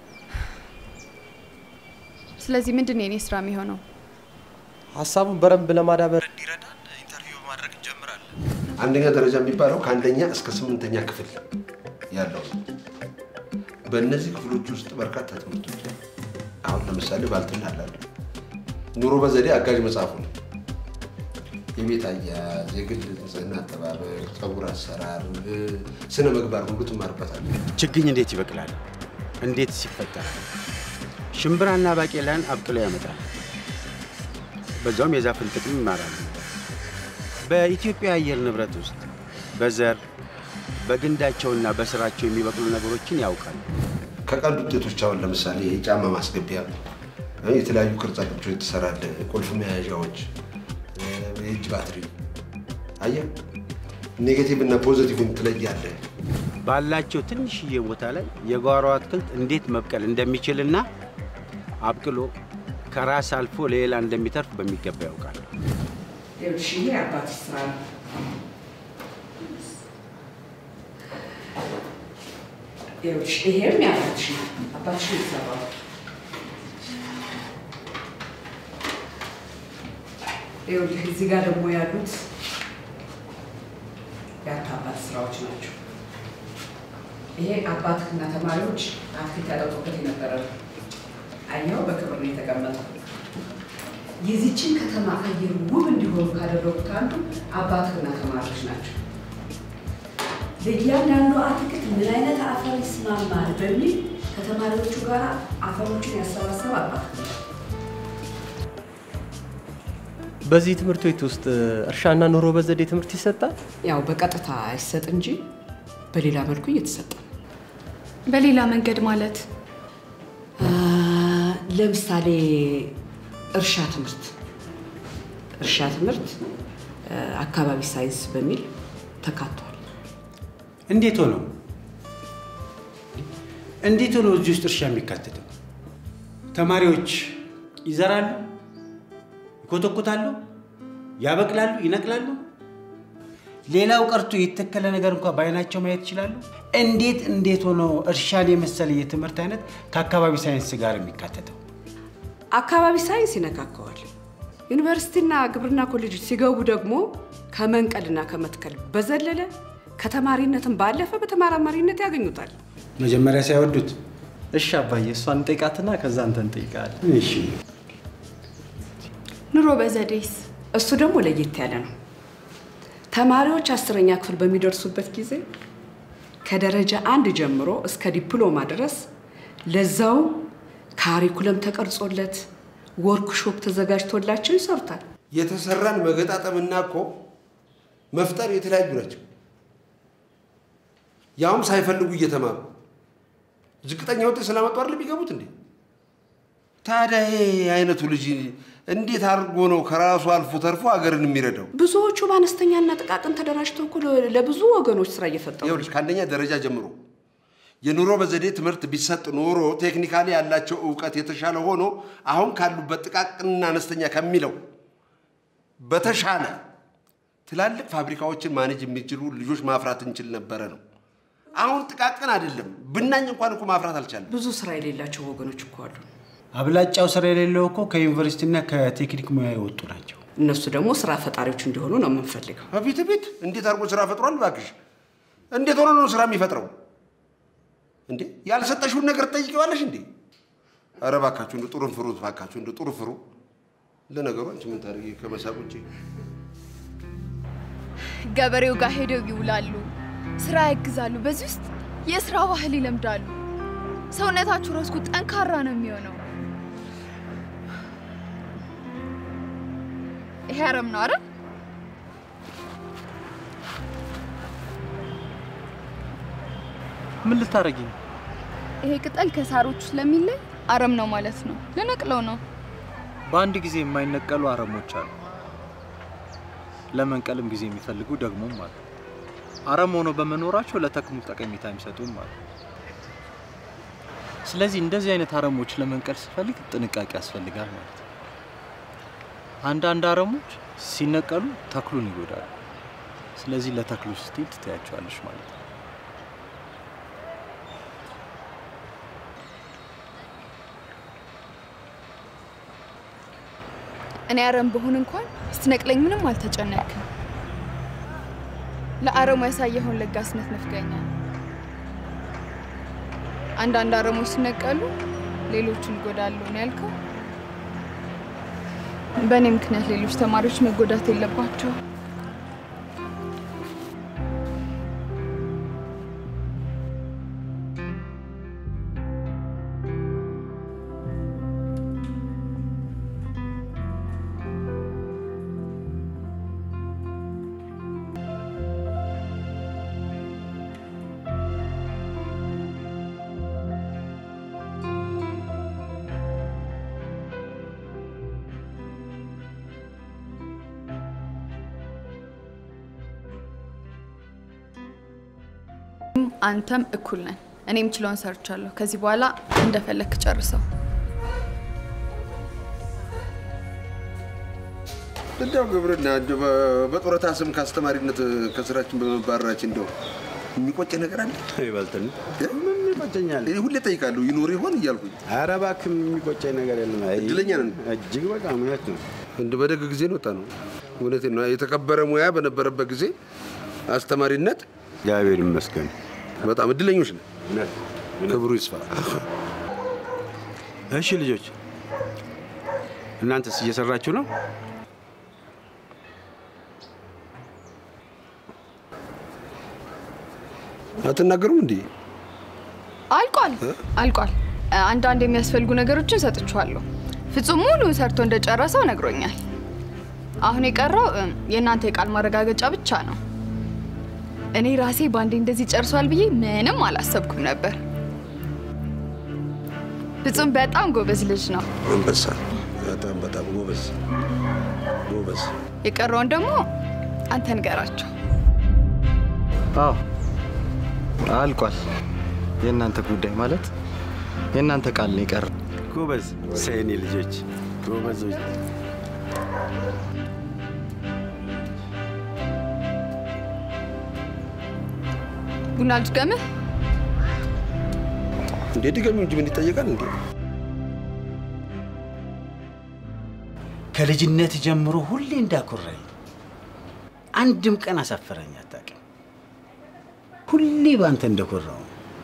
N: ስለዚህ ምንድነው የኔ ስራ የሚሆነው
C: ሐሳቡን በረንብ ለማዳበር እንዲረዳን ኢንተርቪው ማድረግ እንጀምራለን
A: አንደኛ ደረጃ የሚባለው ከአንደኛ እስከ 8ኛ ክፍል ያለው በእነዚህ ክፍሎች ውስጥ በርካታ ትምህርቶች አሁን ለምሳሌ ባልትና አላሉ ኑሮ በዘዴ አጋዥ መጽሐፉ ነው የቤት አያያዝ የግል ንጽህና አጠባበቅ ፀጉር አሰራር ስነ ምግባር ሁሉ ትማርበታለህ
J: ችግኝ እንዴት ይበቅላል እንዴት ይፈጠራል ሽምብራና ባቄላን አብቅሎ ያመጣል በዛውም የዛፍን ጥቅም ይማራል በኢትዮጵያ አየር ንብረት ውስጥ በዘር በግንዳቸውና በስራቸው የሚበቅሉ ነገሮችን ያውቃል
A: ከቀንድ ውጤቶች አሁን ለምሳሌ የጫማ ማስገቢያ የተለያዩ ቅርጻ ቅርጾች የተሰራለ ቁልፍ መያዣዎች የእጅ ባትሪ አየህ ኔጌቲቭ እና ፖዚቲቭን ትለያለህ
J: ባላቸው ትንሽዬ ቦታ ላይ የጓሮ አትክልት እንዴት መብቀል እንደሚችልና አብቅሎ ከራስ አልፎ ሌላ እንደሚተርፍ በሚገባ ያውቃል
T: ይኸውልሽ ይሄ አባትሽ ስራ ነው ይኸውልሽ ይሄም ያባትሽ ነው አባትሽ ይሰራል ይኸውልሽ እዚህ ጋር ደግሞ ያሉት ያንተ አባት ስራዎች ናቸው ይሄ አባትና ተማሪዎች አትክልት ያጠጡበት የነበረ ነው አየኸው በክብር ነው የተቀመጠው የዚችን ከተማ አየር ውብ እንዲሆኑ ካደረጉት አንዱ አባትና ተማሪዎች ናቸው ለእያንዳንዱ አትክልት ምን አይነት አፈር ይስማማል በሚል ከተማሪዎቹ ጋር አፈሮችን ያሰባሰበ አባት
C: በዚህ ትምህርት ቤት ውስጥ እርሻና ኑሮ በዘዴ ትምህርት ይሰጣል
T: ያው በቀጥታ አይሰጥ እንጂ በሌላ መልኩ እየተሰጠ
L: በሌላ መንገድ ማለት
T: ለምሳሌ እርሻ ትምህርት አካባቢ ሳይንስ በሚል ተካቷል
J: እንዴት ሆኖ እዚህ ውስጥ እርሻ የሚካተተው ተማሪዎች ይዘራሉ ይኮተኩታሉ ያበቅላሉ ይነቅላሉ ሌላው ቀርቶ የተከለ ነገር እንኳን ባይናቸው ማየት ይችላሉ እንዴት ሆኖ እርሻን የመሰለ የትምህርት አይነት ከአካባቢ ሳይንስ ጋር የሚካተተው
T: አካባቢ ሳይንስ ይነካከዋል ዩኒቨርሲቲና ግብርና ኮሌጅ ሲገቡ ደግሞ ከመንቀልና ከመትከል በዘለለ ከተማሪነትም ባለፈ በተማራማሪነት ያገኙታል
J: መጀመሪያ ሳይወዱት
C: እሺ አባዬ እሷን እንጠይቃትና ከዛ አንተን እንጠይቃለን
J: እሺ
L: ኑሮ በዘዴስ
T: እሱ ደግሞ ለየት ያለ ነው ተማሪዎች 10ኛ ክፍል በሚደርሱበት ጊዜ ከደረጃ 1 ጀምሮ እስከ ዲፕሎማ ድረስ ለዛው ካሪኩለም ተቀርጾለት ወርክሾፕ ተዘጋጅቶላቸው ይሰርታል
A: የተሰራን መገጣጠምና እኮ መፍጠር የተለያዩ ናቸው ያውም ሳይፈልጉ እየተማሩ ዝቅተኛ ውጤት ስላመጡ አይደል ቢገቡት እንዴ ታዲያ ይሄ አይነቱ ልጅ እንዴት አድርጎ ነው ከራሱ አልፎ ተርፎ ሀገርን የሚረዳው
T: ብዙዎቹ በአነስተኛና ጥቃቅን ተደራጅተው እኮ ለብዙ ወገኖች ስራ እየፈጠሩ
A: ይኸውልሽ ከአንደኛ ደረጃ ጀምሮ የኑሮ በዘዴ ትምህርት ቢሰጥ ኖሮ ቴክኒካሊ ያላቸው ዕውቀት የተሻለ ሆኖ አሁን ካሉበት ጥቃቅንና አነስተኛ ከሚለው በተሻለ ትላልቅ ፋብሪካዎችን ማኔጅ የሚችሉ ልጆች ማፍራት እንችል ነበረ ነው አሁን ጥቃቅን አይደለም ብናኝ እንኳን እኮ ማፍራት አልቻለም
T: ብዙ ስራ የሌላቸው ወገኖች እኮ አሉ
J: አብላጫው ስራ የሌለው እኮ ከዩኒቨርሲቲና ከቴክኒክ ሙያ የወጡ ናቸው
T: እነሱ ደግሞ ስራ ፈጣሪዎች እንዲሆኑ ነው የምንፈልገው
A: አቤት እንዴት አድርጎ ስራ ፈጥሯል ባክሽ እንዴት ሆኖ ነው ስራ የሚፈጥረው እንዴ ያልሰጠሽውን ነገር ትጠይቂዋለሽ እንዴ ኧረ ባካችሁ እንደ ጥሩን ፍሩት ባካችሁ እንደ ጥሩ ፍሩ ለነገሩ አንቺ ምን ታርጊ ከመሳቅ ውጪ
K: ገበሬው ጋር ሄደው ይውላሉ ስራ ያግዛሉ በዚህ ውስጥ የስራ ባህል ይለምዳሉ ሰውነታችሁ ራስኩ ጠንካራ ነው የሚሆነው ይሄ አረም ነው አይደል?
P: ምን ልታረጊ ነው?
K: ይሄ ቅጠል ከሳሮቹ ስለሚለይ አረም ነው ማለት ነው። ልነቅለው ነው።
P: በአንድ ጊዜ የማይነቀሉ አረሞች አሉ። ለመንቀልም ጊዜ የሚፈልጉ ደግሞም አሉ። አረም ሆኖ በመኖራቸው ለተክሙ ጠቀሜታ የሚሰጡም አሉ። ስለዚህ እንደዚህ አይነት አረሞች ለመንቀል ሲፈልግ ጥንቃቄ ያስፈልጋል ማለት ነው። አንዳንድ አረሞች ሲነቀሉ ተክሉን ይጎዳሉ። ስለዚህ ለተክሉ ስትይ ትተያቸዋለሽ ማለት ነው።
K: እኔ አረም በሆን እንኳን ስትነቅለኝ ምንም አልተጨነቅም። ለአረሙ ያሳየውን ለጋስነት ነፍገኛል። አንዳንድ አረሞች ሲነቀሉ ሌሎችን ይጎዳሉ ነው ያልከው? በእኔ ምክንያት ሌሎች ተማሪዎች መጎዳት የለባቸው። አንተም እኩል ነን። እኔ የምችለውን ሰርቻለሁ። ከዚህ በኋላ እንደፈለክ ጨርሰው።
A: እንደው ግብርና እንደው በጡረታ ስም ካስተማሪነት ከስራችን በመባረራችን እንደው የሚቆጭ ነገር አለ?
J: ይበልጥን ምን ይቆጨኛል?
A: ሁሌ ጠይቃለሁ ይኖር ይሆን እያልኩኝ።
J: ኧረ እባክህ የሚቆጨኝ ነገር የለም።
A: እድለኛ ነን።
J: እጅግ በጣም እውነት ነው።
A: እንደ በደግ ጊዜ ነው ወጣ ነው። እውነቴን ነው። የተከበረ ሙያ በነበረበት ጊዜ አስተማሪነት
J: እግዚአብሔር ይመስገን
A: በጣም እድለኞች ነን። ክብሩ ይስፋ።
J: እሺ ልጆች እናንተስ እየሰራችሁ ነው?
A: አትናገሩም እንዴ?
K: አልቋል። አንዳንድ የሚያስፈልጉ ነገሮችን ሰጥቻለሁ። ፍጹም ሙሉ ሰርቶ እንደጨረሰው ነግሮኛል። አሁን የቀረው የእናንተ የቃል ማረጋገጫ ብቻ ነው። እኔ ራሴ ባንዴ እንደዚህ ጨርሷል ብዬ ምንም አላሰብኩም ነበር። ፍጹም በጣም ጎበዝ ልጅ ነው።
A: አንበሳ በጣም ጎበዝ።
K: የቀረውን ደግሞ አንተ ንገራቸው።
V: አዎ አልቋል። የእናንተ ጉዳይ ማለት የእናንተ ቃል ነው የቀረው።
J: ጎበዝ ሰኔ ልጆች ጎበዞች።
K: ቡና ልድገምህ?
A: እንዴ ድገሚው እንጂ ምን ይጠየቃል እንዴ?
J: ከልጅነት ጀምሮ ሁሌ እንዳኮራኝ አንድም ቀን አሳፈረኝ አታውቅም። ሁሌ ባንተ እንደኮራው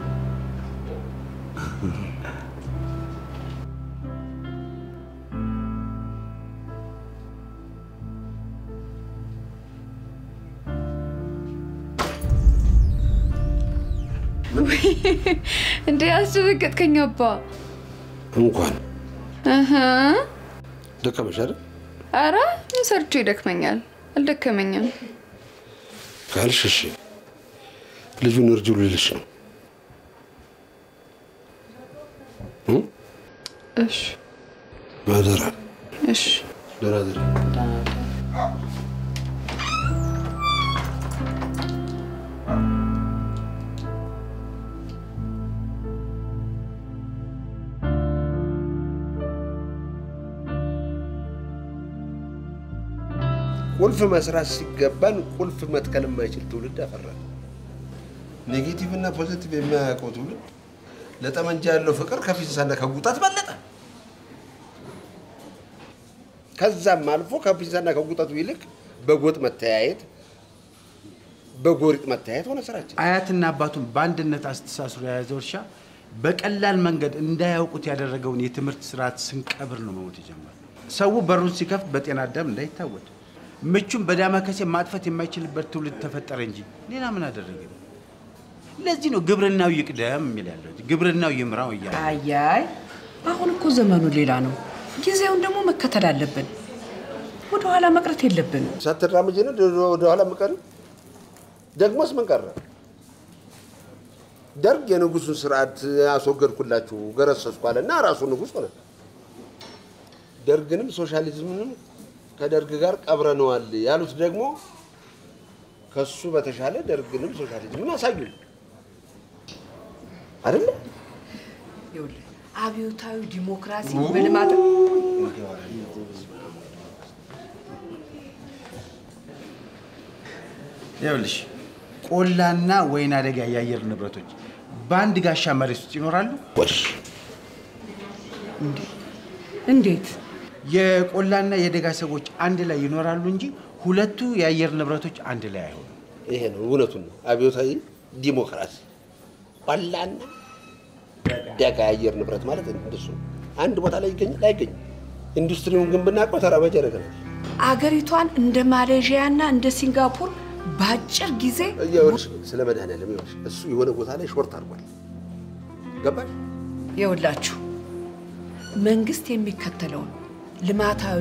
K: እንዴ አስደነገጥከኝ አባ።
A: እንኳን ደከመሽ አይደል?
K: ኧረ ሰርቼ ይደክመኛል። አልደከመኝም
A: ካልሽ እሺ ልጁን እርጁ ልልሽ ነው።
K: እሺ
A: ማዘራ
K: እሺ
A: ደራደር ቁልፍ መስራት ሲገባን ቁልፍ መትከል የማይችል ትውልድ አፈራን። ኔጌቲቭ እና ፖዚቲቭ የሚያውቀው ትውልድ ለጠመንጃ ያለው ፍቅር ከፊንሳና ከጉጣት በለጠ። ከዛም አልፎ ከፊንሳና ከጉጣቱ ይልቅ በጎጥ መተያየት፣ በጎሪጥ መተያየት ሆነ ስራችን።
J: አያትና አባቱን በአንድነት አስተሳስሮ የያዘው እርሻ በቀላል መንገድ እንዳያውቁት ያደረገውን የትምህርት ስርዓት ስንቀብር ነው መሞት የጀመረው። ሰው በሩን ሲከፍት በጤና አዳም እንዳይታወድ ምቹን በዳማከሴ ማጥፋት የማይችልበት ትውልድ ተፈጠረ እንጂ ሌላ ምን አደረገ? ለዚህ ነው ግብርናው ይቅደም የሚል ያለው። ግብርናው ይምራው እያለ
T: አያይ አሁን እኮ ዘመኑ ሌላ ነው። ጊዜውን ደግሞ መከተል አለብን። ወደ ኋላ መቅረት የለብንም።
A: ሳትራመጂ ነው ወደ ኋላ መቀር። ደግሞስ ምን ቀረ? ደርግ የንጉሱን ስርዓት አስወገድኩላችሁ ገረሰስኩ አለና ራሱ ንጉስ ሆነ። ደርግንም ሶሻሊዝምንም ከደርግ ጋር ቀብረነዋል ያሉት ደግሞ ከሱ በተሻለ ደርግንም ሶሻሊዝምን አሳዩ አይደል?
T: ይኸውልህ አብዮታዊ ዲሞክራሲ በልማት
J: ይኸውልሽ ቆላና ወይና ደጋ የአየር ንብረቶች በአንድ ጋሻ መሬት ውስጥ ይኖራሉ?
A: ወሽ
T: እንዴት?
J: የቆላና የደጋ ሰዎች አንድ ላይ ይኖራሉ እንጂ ሁለቱ የአየር ንብረቶች አንድ ላይ አይሆኑም።
A: ይሄ ነው እውነቱን ነው። አብዮታዊ ዲሞክራሲ ቆላና ደጋ የአየር ንብረት ማለት እንደሱ አንድ ቦታ ላይ ይገኛል አይገኝም። ኢንዱስትሪውን ግን ብናውቀው ተራማጅ ያደርገናል።
T: አገሪቷን እንደ ማሌዥያና እንደ ሲንጋፖር ባጭር ጊዜ
A: ይኸውልሽ ስለ መድኃኒዓለም ይኸውልሽ እሱ የሆነ ቦታ ላይ ሾርት አድርጓል። ገባሽ?
T: ይኸውላችሁ መንግስት የሚከተለውን ልማታዊ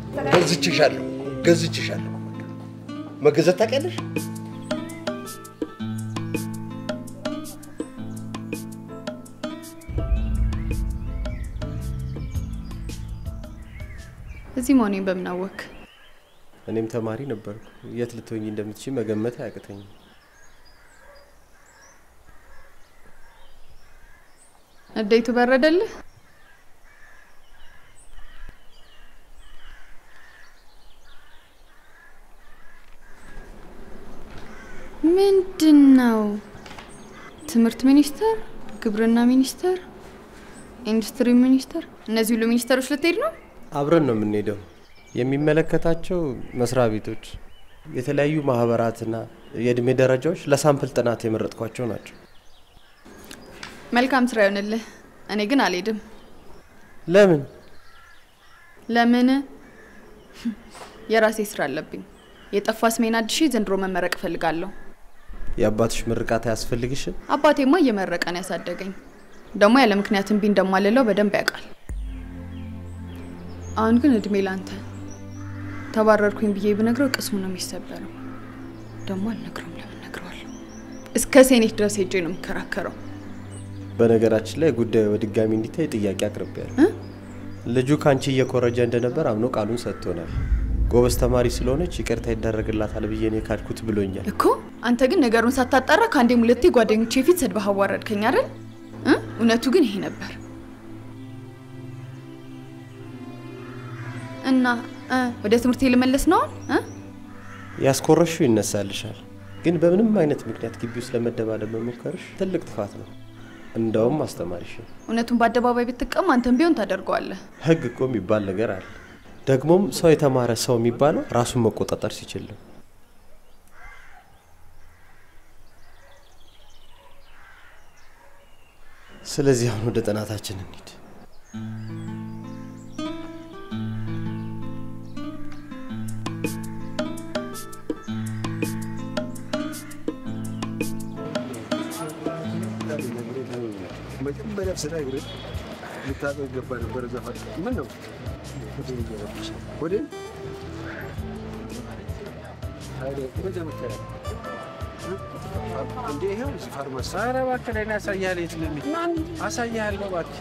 A: ገዝቼሻለሁ መገዛት ታውቂያለሽ?
K: እዚህ መሆኔን በምን አወክ?
C: እኔም ተማሪ ነበርኩ። የት ልትሆኚ እንደምትችይ መገመት አያቅተኝም።
K: እንዴት በረደልህ? ምንድነው? ትምህርት ሚኒስቴር፣ ግብርና ሚኒስቴር፣ ኢንዱስትሪ ሚኒስቴር፣ እነዚህ ሁሉ ሚኒስቴሮች ልትሄድ ነው?
C: አብረን ነው የምንሄደው። የሚመለከታቸው መስሪያ ቤቶች፣ የተለያዩ ማህበራትና የእድሜ ደረጃዎች ለሳምፕል ጥናት የመረጥኳቸው ናቸው።
K: መልካም ስራ ይሆንልህ። እኔ ግን አልሄድም።
C: ለምን?
K: ለምን? የራሴ ስራ አለብኝ። የጠፋ ስሜን አድሼ ዘንድሮ መመረቅ እፈልጋለሁ።
C: የአባትሽ ምርቃት አያስፈልግሽም?
K: አባቴማ እየመረቀ ነው ያሳደገኝ። ደግሞ ያለ ምክንያት እምቢ እንደማልለው በደንብ ያውቃል። አሁን ግን እድሜ ላንተ። ተባረርኩኝ ብዬ ብነግረው ቅስሙ ነው የሚሰበረው። ደግሞ አልነግረውም። ለምን ነግረዋለሁ? እስከ ሴኔት ድረስ ሄጄ ነው የምከራከረው።
C: በነገራችን ላይ ጉዳዩ በድጋሚ እንዲታይ ጥያቄ አቅርቤያለሁ። ልጁ ካንቺ እየኮረጀ እንደነበር አምኖ ቃሉን ሰጥቶናል። ጎበዝ ተማሪ ስለሆነች ይቅርታ ይደረግላታል ብዬ ነው የካድኩት ብሎኛል
K: እኮ። አንተ ግን ነገሩን ሳታጣራ ከአንዴም ሁለቴ ጓደኞቼ ፊት ሰድበህ አዋረድከኝ አይደል? እውነቱ ግን ይሄ ነበር። እና ወደ ትምህርት ልመለስ ነው?
C: ያስኮረሽው ይነሳልሻል። ግን በምንም አይነት ምክንያት ግቢ ውስጥ ለመደባደብ መሞከርሽ ትልቅ ጥፋት ነው። እንደውም አስተማሪሽ
K: እውነቱን በአደባባይ ብትቀም አንተም ቢሆን ታደርገዋለህ።
C: ህግ እኮ የሚባል ነገር አለ። ደግሞም ሰው የተማረ ሰው የሚባለው ራሱን መቆጣጠር ሲችል ነው። ስለዚህ አሁን ወደ ጥናታችን እንሂድ።
A: መጀመሪያ ስራ ይግረ ልታጠው ገባ ነበር ዘፈን ምን ነው ወደ አይደ ወደ መከራ እንዴ ይሄው ፋርማሲ
J: ኧረ እባክህ ላይ ያሳያል። የት ነው አሳያለሁ እባክህ።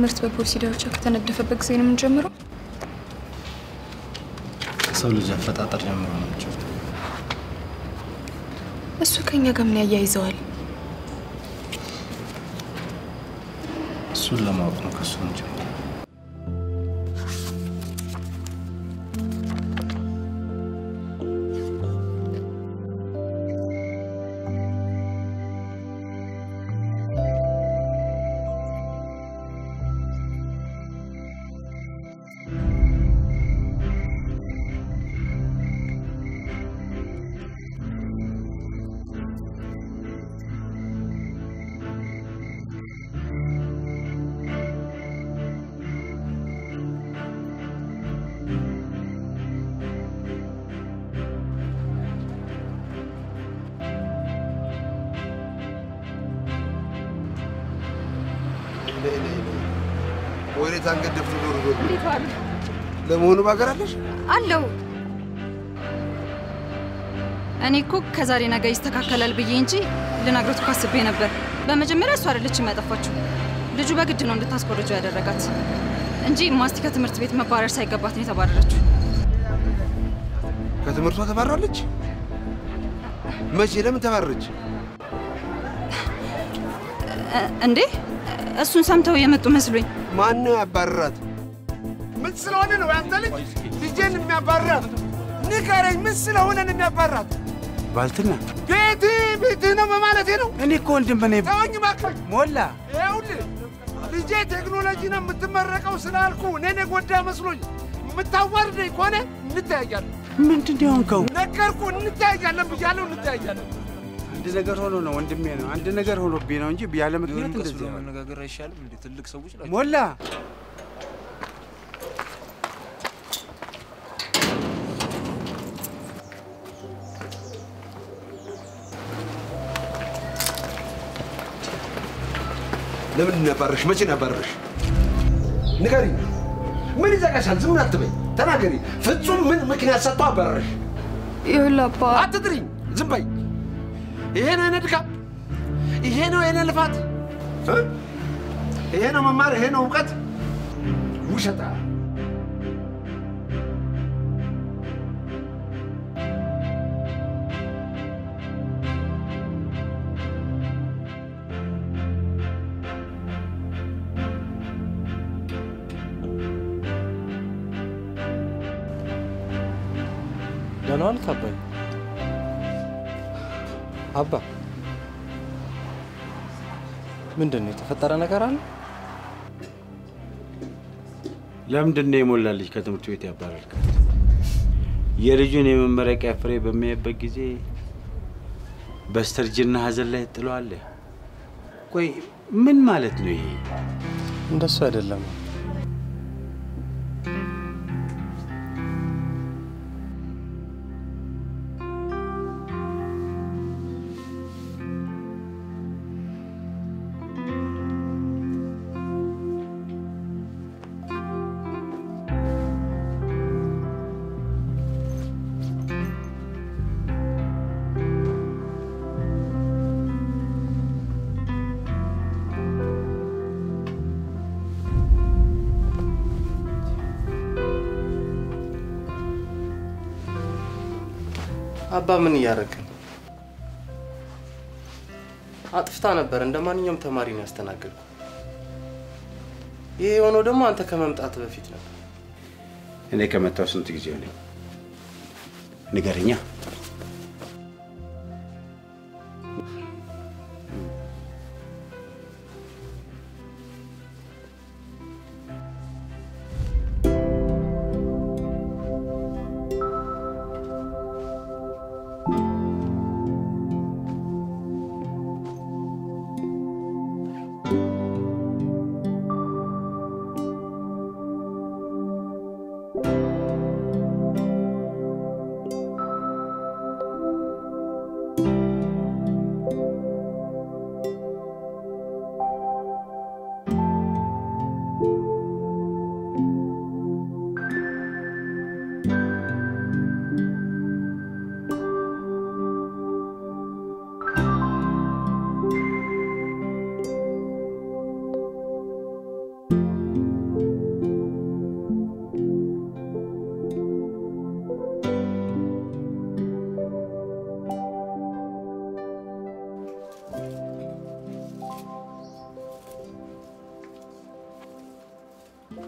K: ትምህርት በፖሊሲ ዳርቻ ከተነደፈበት ጊዜ ነው የምንጀምረው?
B: ሰው ልጅ አፈጣጠር ጀምሮ ነው እንጂ
K: እሱ ከኛ ጋር ምን ያያይዘዋል?
B: እሱን ለማወቅ ነው ከሱ እንጂ
A: ወሬት አንገት ደፍቶ ዞር ዞር
L: እንዴት ዋሉ?
A: ለመሆኑ ባገር አለሽ?
L: አለው። እኔ እኮ ከዛሬ ነገ ይስተካከላል ብዬ እንጂ ልነግሮት እኮ አስቤ ነበር። በመጀመሪያ እሷ አይደለችም ያጠፋችው። ልጁ በግድ ነው እንድታስቆርጀው ያደረጋት እንጂ ማስቲካ ትምህርት ቤት መባረር ሳይገባት ነው የተባረረችው።
A: ከትምህርቷ ተባረረች? መቼ? ለምን ተባረረች?
L: እንዴ እሱን ሰምተው የመጡ መስሎኝ።
A: ማን ነው ያባረራት? ምን ስለሆነ ነው ያንተ ልጅ ልጄን የሚያባርራት? ንገረኝ፣ ምን ስለሆነ ነው የሚያባርራት?
J: ባልትና
A: ቤት ነው በማለቴ ነው።
J: እኔ እኮ ወንድም በኔ
A: ተወኝ እባክህ
J: ሞላ።
A: ይኸውልህ ልጄ ቴክኖሎጂ ነው የምትመረቀው ስላልኩ እኔን የጎዳ መስሎኝ የምታዋርደኝ ከሆነ እንተያያለን።
J: ምንድን ነው የሆንከው?
A: ነገርኩህ፣ እንተያያለን ብያለሁ፣ እንተያያለን።
J: አንድ ነገር ሆኖ ነው ወንድሜ ነው። አንድ ነገር ሆኖብኝ ነው እንጂ ያለ ምክንያት እንደዚህ
P: መነጋገር አይሻልም እንዴ? ትልቅ ሰዎች ናቸው።
J: ሞላ
A: ለምን ነባረሽ? መቼ ነባረሽ? ንገሪኝ። ምን ይዘጋሻል? ዝም አትበይ፣ ተናገሪ። ፍጹም ምን ምክንያት ሰጥቶ አባረረሽ?
K: ይኸውልህ አባ፣
A: አትጥሪኝ፣ ዝም በይ። ይሄ ነው የኔ ድካም፣ ይሄ ነው የኔ ልፋት፣ ይሄ ነው መማር፣ ይሄ ነው እውቀት። ውሸታ
C: ደህና ዋልክ አባዬ? አባ ምንድን ነው የተፈጠረ ነገር አለ?
J: ለምንድን ነው የሞላልሽ ከትምህርት ቤት ያባረርካት? የልጁን የመመረቂያ ፍሬ በሚያይበት ጊዜ በስተርጅና ሀዘን ላይ ጥለዋለህ? ቆይ ምን ማለት ነው ይሄ?
C: እንደሱ አይደለም። አባ ምን እያደረግህ ነው? አጥፍታ ነበር። እንደ ማንኛውም ተማሪ ነው ያስተናገድኩ። ይሄ የሆነው ደግሞ አንተ ከመምጣት በፊት ነበር።
J: እኔ ከመጣሁ ስንት ጊዜ ሆነኝ? ንገረኛ።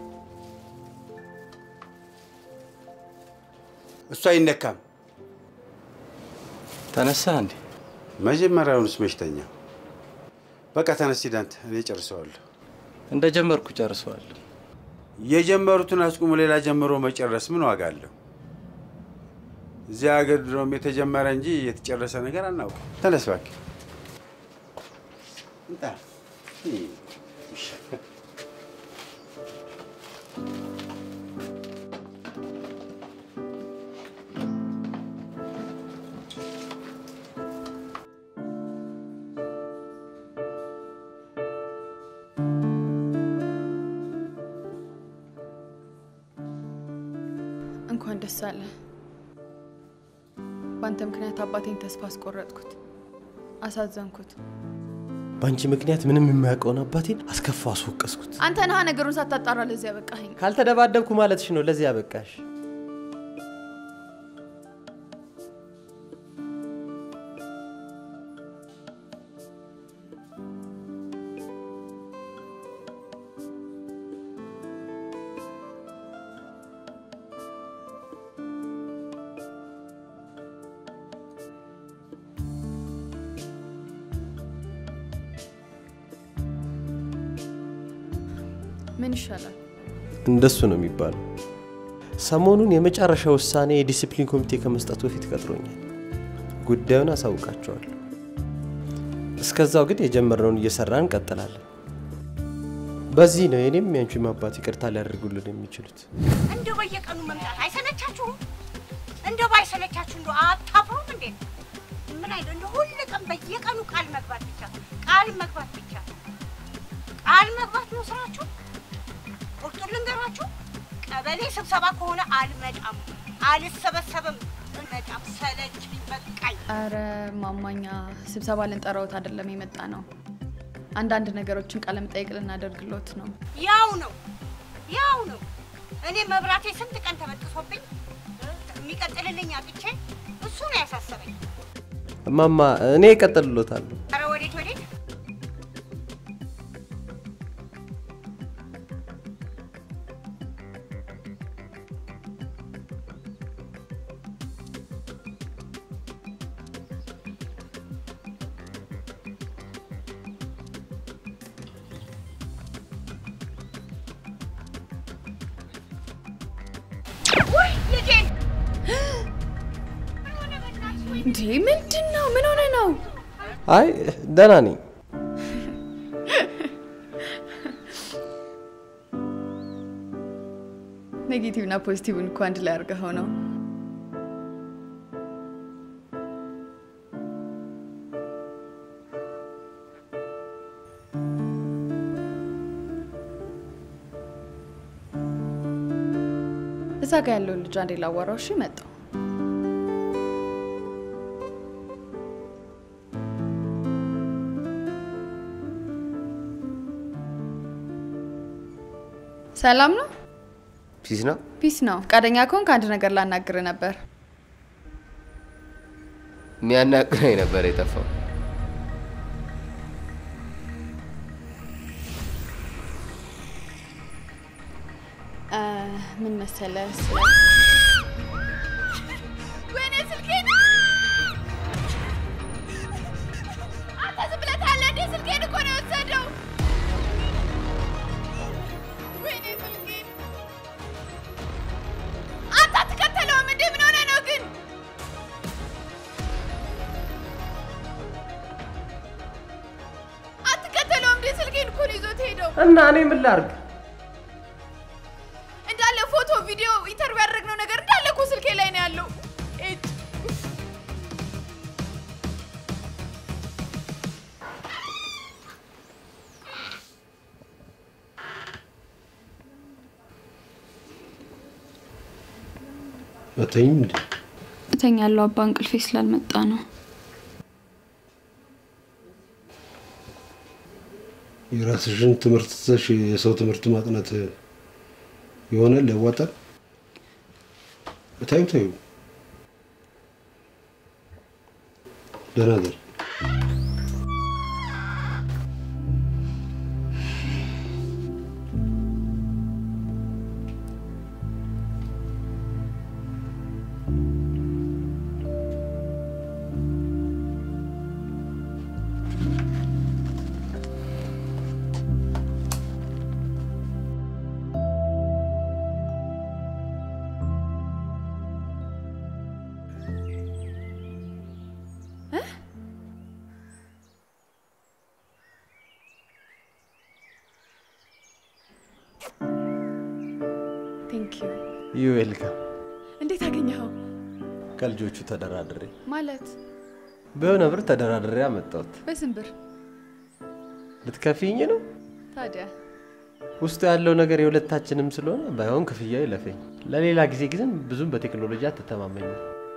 A: እሱ አይነካም።
P: ተነሳ እንዴ?
A: መጀመሪያውንስ መሽተኛ። በቃ ተነስ ሂድ አንተ፣ እኔ ጨርሰዋለሁ።
P: እንደጀመርኩ ጨርሰዋለሁ።
A: የጀመሩትን አስቁሙ፣ ሌላ ጀምሮ መጨረስ ምን ዋጋ አለው? እዚያ ሀገር ድሮም የተጀመረ እንጂ የተጨረሰ ነገር አናውቅም። ተነስ እባክህ።
K: እንኳን ደስ አለ። ባንተ ምክንያት አባቴን ተስፋ አስቆረጥኩት፣ አሳዘንኩት።
C: ባንቺ ምክንያት ምንም የማያውቀውን አባቴን አስከፋው፣ አስወቀስኩት።
K: አንተ ነህ ነገሩን ሳታጣራ ለዚህ ያበቃኸኝ።
C: ካልተደባደብኩ ማለትሽ ነው ለዚህ ያበቃሽ።
K: ምን ይሻላል?
C: እንደሱ ነው የሚባለው። ሰሞኑን የመጨረሻ ውሳኔ የዲሲፕሊን ኮሚቴ ከመስጠቱ በፊት ቀጥሮኛል። ጉዳዩን አሳውቃቸዋለሁ። እስከዛው ግን የጀመርነውን እየሰራን እንቀጥላለን። በዚህ ነው የኔም ያንቺም አባት ይቅርታ ሊያደርጉልን የሚችሉት።
F: እንደው በየቀኑ መምጣት አይሰለቻችሁም? እንደው ባይሰለቻችሁ እንደው አታፍሩም እንዴ? ምን አይደል እንደው ሁሉ ቀን በየቀኑ ቃል መግባት ብቻ ቃል መግባት ብቻ ቃል መግባት ነው ስራችሁ? ቁርጡን ልንገራችሁ፣ ቀበሌ ስብሰባ ከሆነ አልመጣም፣ አልሰበሰብም፣ አልመጣም፣ ሰለችኝ፣ በቃኝ።
K: አረ ማማኛ ስብሰባ ልንጠራውት አይደለም የመጣ ነው። አንዳንድ ነገሮችን ቃለ መጠይቅ ልናደርግሎት ነው።
F: ያው ነው። እኔ መብራቴ ስንት ቀን ተበጥሶብኝ የሚቀጥልልኝ አጥቼ እሱ ነው ያሳሰበኝ።
C: እማማ እኔ እቀጥልሎታለሁ።
F: አረ ወዴት?
K: እንዴ ምንድነው? ምን ሆነ ነው?
C: አይ ደህና ነኝ።
K: ኔጌቲቭ እና ፖዚቲቭን እኮ አንድ ላይ አድርገኸው ነው። እዛ ጋ ያለውን ልጅ አንዴ ላዋራው። እሺ መጣሁ። ሰላም ነው?
C: ፒስ ነው?
K: ፒስ ነው። ፈቃደኛ ከሆንክ አንድ ነገር ላናግር ነበር።
C: የሚያናግረኝ ነበር የጠፋው።
K: ምን መሰለህ?
F: ወይኔ ስልኬ ነው! አንተ ዝም ብለህ ታያለህ እንዴ? ስልኬን እኮ ነው የወሰደው። ወይኔ ስልኬን! አንተ አትከተለውም እንዴ? ምን ሆነህ ነው ግን? አትከተለውም እንዴ? ስልኬን እኮ ነው ይዞት ሄደው።
C: እና እኔ ምን ላድርግ?
K: እንዳለ ፎቶ፣ ቪዲዮ፣ ኢንተርቪው ያደረግነው ነገር እንዳለ እኮ ስልኬ ላይ ነው ያለው።
A: አተኝም እንዴ?
K: እተኛለሁ አባ፣ እንቅልፌ ስላልመጣ ነው።
A: የራስሽን ትምህርት ትተሽ የሰው ትምህርት ማጥናት ይሆናል ያዋጣል? ታዩ ደህና ደር።
K: ቴንክ ዩ
C: ዩ ዌልካም።
K: እንዴት አገኘኸው?
C: ከልጆቹ ተደራድሬ
K: ማለት
C: በሆነ ብር ተደራድሬ አመጣሁት።
K: በስንት ብር?
C: ልትከፍይኝ ነው?
K: ታዲያ
C: ውስጡ ያለው ነገር የሁለታችንም ስለሆነ ባይሆን ክፍያው ይለፈኝ። ለሌላ ጊዜ ግን ብዙም በቴክኖሎጂ አትተማመኝ።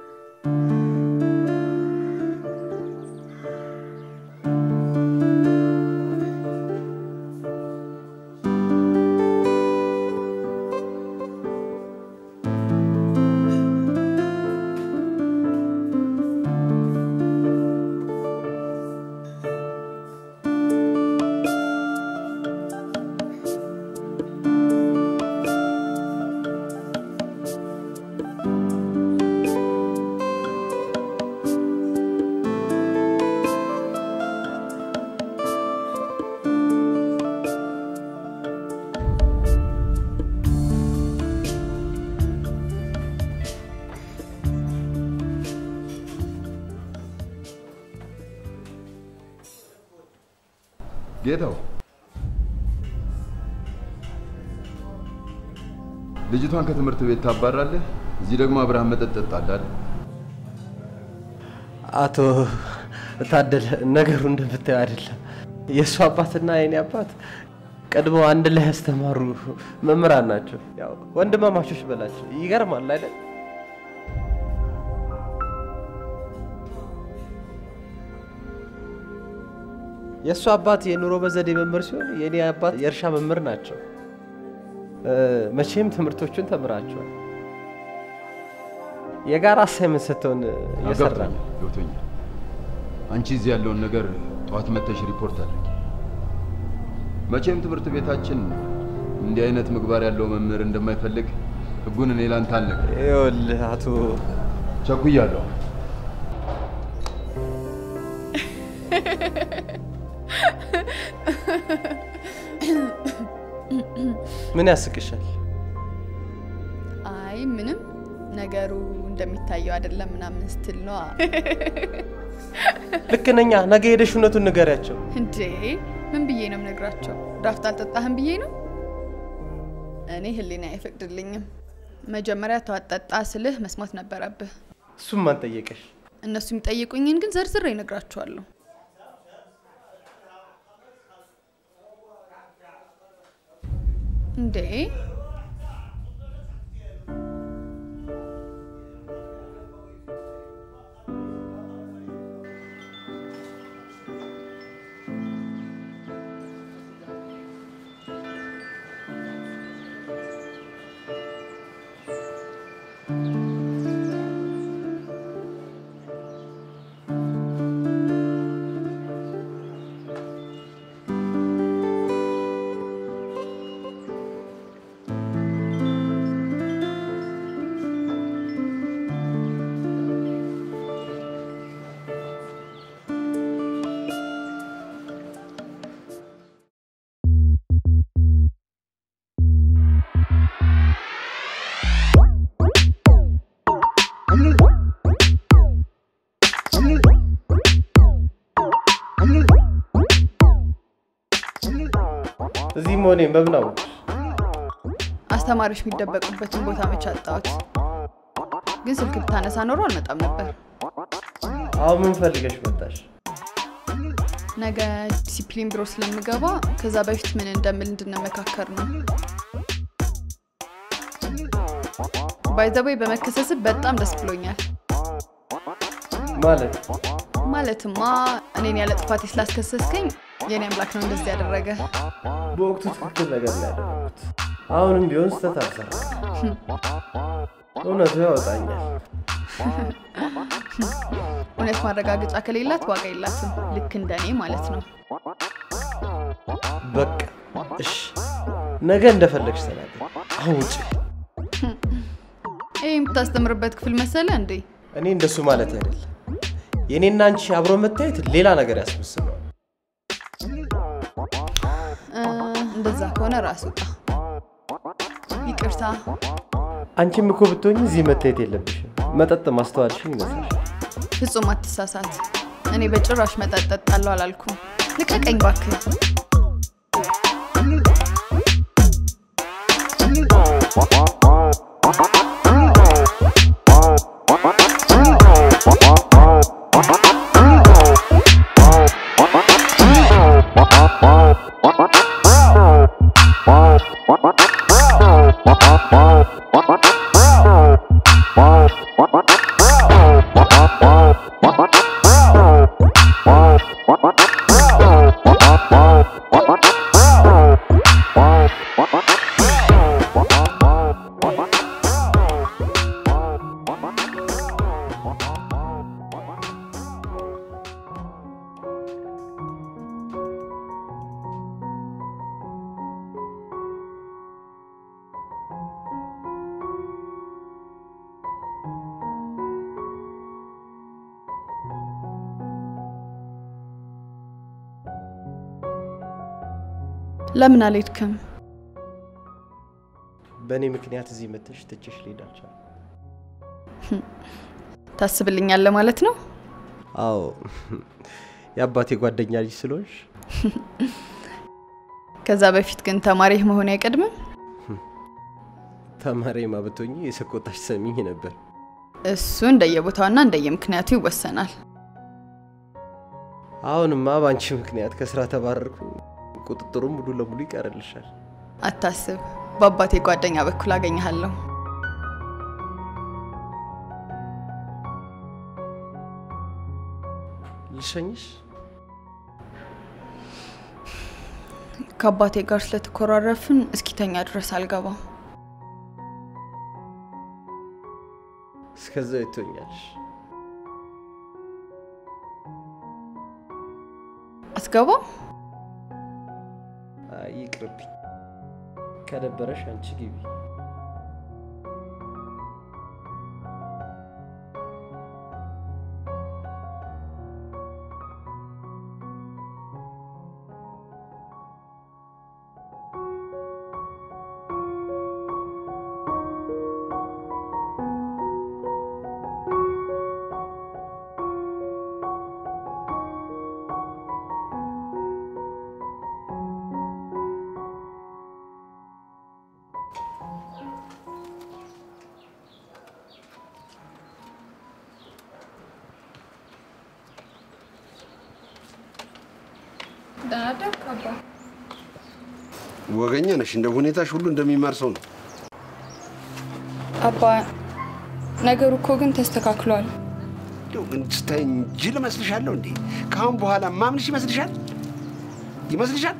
G: ጌታው ልጅቷን ከትምህርት ቤት ታባራለህ፣ እዚህ ደግሞ አብርሃም መጠጥ ጠጣለህ።
C: አቶ ታደለ ነገሩ እንደምታየው አይደለም። የእሱ አባትና የኔ አባት ቀድሞ አንድ ላይ ያስተማሩ መምህራን ናቸው። ያው ወንድማማቾች በላቸው። ይገርማል አይደል? የእሱ አባት የኑሮ በዘዴ መምህር ሲሆን የኔ አባት የእርሻ መምህር ናቸው። መቼም ትምህርቶቹን ተምራቸዋል። የጋራ አሳይመንት ሰጥተውን እየሰራን
G: ገብቶኛል። አንቺ እዚህ ያለውን ነገር ጠዋት መተሽ ሪፖርት አድርጊ። መቼም ትምህርት ቤታችን እንዲህ አይነት ምግባር ያለው መምህር እንደማይፈልግ ህጉን እኔ ላንተ አልነግርም።
C: ይኸውልህ አቶ
G: ቸኩያለሁ።
C: ምን ያስቅሻል?
K: አይ ምንም ነገሩ እንደሚታየው አይደለም ምናምን ስትል ነው።
C: ልክ ነኛ። ነገ ሄደሽ እውነቱን ንገሪያቸው።
K: እንዴ ምን ብዬ ነው የምነግራቸው? ዳፍት አልጠጣህም ብዬ ነው? እኔ ህሊና አይፈቅድልኝም። መጀመሪያ ተዋጠጣ ስልህ መስማት ነበረብህ።
C: እሱም ማን ጠየቀሽ?
K: እነሱ የሚጠይቁኝን ግን ዘርዝሬ እነግራቸዋለሁ። እንዴ
C: እዚህ ሞኔም በብናው
K: አስተማሪዎች የሚደበቁበትን ቦታ መች አጣሁት። ግን ስልክ ብታነሳ ኖሮ አልመጣም ነበር።
C: አሁን ምን ፈልገሽ መጣሽ?
K: ነገ ዲሲፕሊን ቢሮ ስለምገባ ከዛ በፊት ምን እንደምል እንድንመካከር ነው። ባይ ዘ ወይ በመከሰስ በጣም ደስ ብሎኛል። ማለትማ እኔን ያለ ጥፋቴ ስላስከሰስከኝ የኔ አምላክ ነው እንደዚህ ያደረገ።
C: በወቅቱ ትክክል ነገር ላይ ያደረኩት። አሁንም ቢሆን ስተት አልሰራም። እውነቱ ያወጣኛል።
K: እውነት ማረጋገጫ ከሌላት ዋጋ የላትም። ልክ እንደኔ ማለት ነው።
C: በቃ እሺ፣ ነገ እንደፈለግሽ ተናገሪ። አሁን ውጪ።
K: ይሄ የምታስተምርበት ክፍል መሰለ እንዴ?
C: እኔ እንደሱ ማለት አይደለም። የኔና አንቺ አብሮ መታየት ሌላ ነገር ያስመስለዋል።
K: እንደዛ ከሆነ ራስ ውጣ። ይቅርታ።
C: አንቺም እኮ ብትሆኚ እዚህ መታየት የለብሽም። መጠጥ ማስተዋልሽን ይመስልሻል።
K: ፍጹም አትሳሳት። እኔ በጭራሽ መጠጥ ጠጣለሁ አላልኩም። ልቀቀኝ እባክህ።
G: Wow.
K: ለምን አልሄድክም?
C: በእኔ ምክንያት እዚህ መጥተሽ ትችሽ ልሄዳልቻል።
K: ታስብልኛለህ ማለት ነው?
C: አዎ የአባቴ ጓደኛ ልጅ ስለሆንሽ።
K: ከዛ በፊት ግን ተማሪህ መሆን አይቀድምም?
C: ተማሪማ ብትሆኚ የሰቆጣሽ ሰሚኝ ነበር።
K: እሱ እንደየቦታውና እንደየምክንያቱ ይወሰናል።
C: አሁንማ ባንቺ ምክንያት ከስራ ተባረርኩኝ። ቁጥጥሩ ሙሉ ለሙሉ ይቀርልሻል።
K: አታስብ፣ በአባቴ ጓደኛ በኩል አገኘሃለሁ።
C: ልሸኝሽ?
K: ከአባቴ ጋር ስለተኮራረፍን እስኪተኛ ድረስ አልገባም።
C: እስከዛ ይተኛልሽ?
K: አትገባም?
C: ይቅርብኝ። ከደበረሽ አንቺ ግቢ።
A: ወገኛ ነሽ፣ እንደ ሁኔታሽ ሁሉ እንደሚማር ሰው ነው።
K: አባ ነገሩ እኮ ግን ተስተካክሏል።
A: ግን ስታይኝ ጅል መስልሻለሁ እንዴ? ካሁን በኋላ ማምንሽ ይመስልሻል? ይመስልሻል?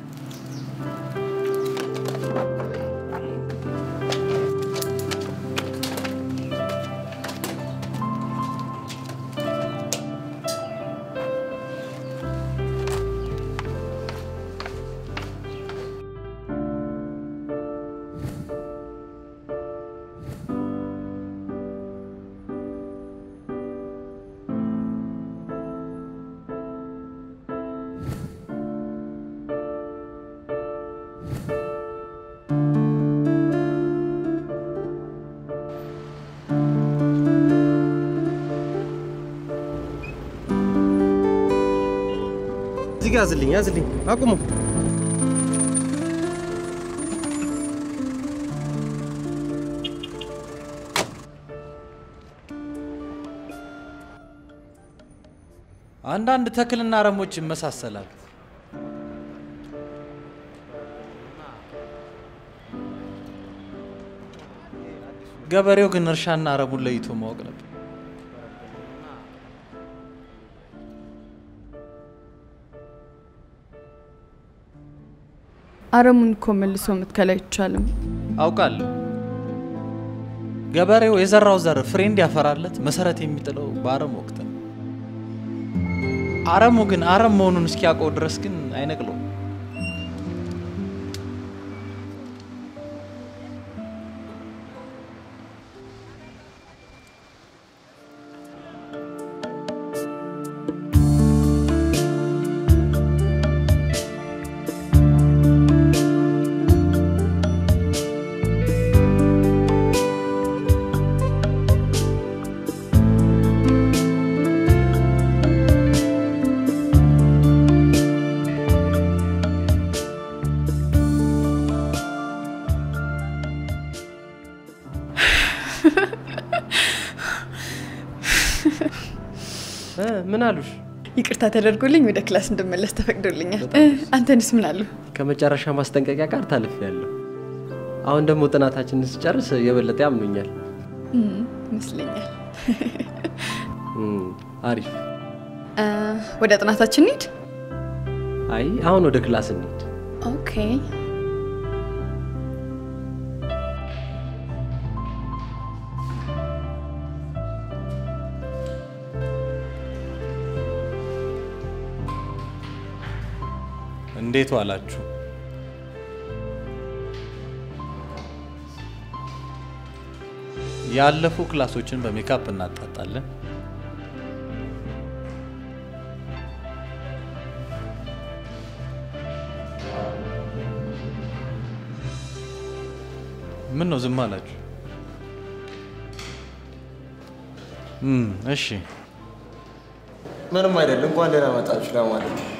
C: ያዝልኝ ያዝልኝ አቁሙ።
P: አንዳንድ ተክልና አረሞች ይመሳሰላሉ። ገበሬው ግን እርሻና አረሙን ለይቶ ማወቅ ነበር።
K: አረሙን እኮ መልሶ መትከል አይቻልም።
P: አውቃለሁ። ገበሬው የዘራው ዘር ፍሬ እንዲያፈራለት መሰረት የሚጥለው በአረም ወቅት ነው። አረሙ ግን አረም መሆኑን እስኪያውቀው ድረስ ግን አይነቅለው።
C: ምን አሉሽ?
K: ይቅርታ ተደርጎልኝ ወደ ክላስ እንድመለስ ተፈቅዶልኛል። አንተንስ ምን አሉ?
C: ከመጨረሻ ማስጠንቀቂያ ጋር ታልፌያለሁ። አሁን ደግሞ ጥናታችንን ስጨርስ የበለጠ ያምኑኛል
K: ይመስለኛል።
C: አሪፍ።
K: ወደ ጥናታችን እንሂድ?
C: አይ አሁን ወደ ክላስ እንሂድ።
K: ኦኬ።
W: እንዴት ዋላችሁ? ያለፉ ክላሶችን በሜካፕ እናጣጣለን። ምን ነው ዝም አላችሁ? እሺ
V: ምንም አይደለም። እንኳን ደህና መጣችሁ ለማለት ነው።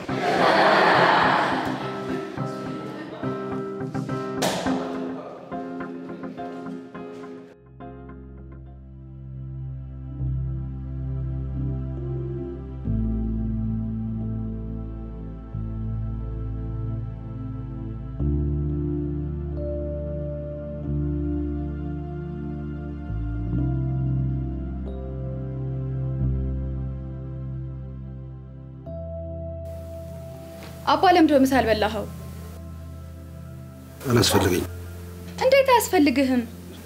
K: አባ ለምንድን ነው ምሳ ያልበላኸው?
A: አላስፈልገኝ።
K: እንዴት አያስፈልግህም?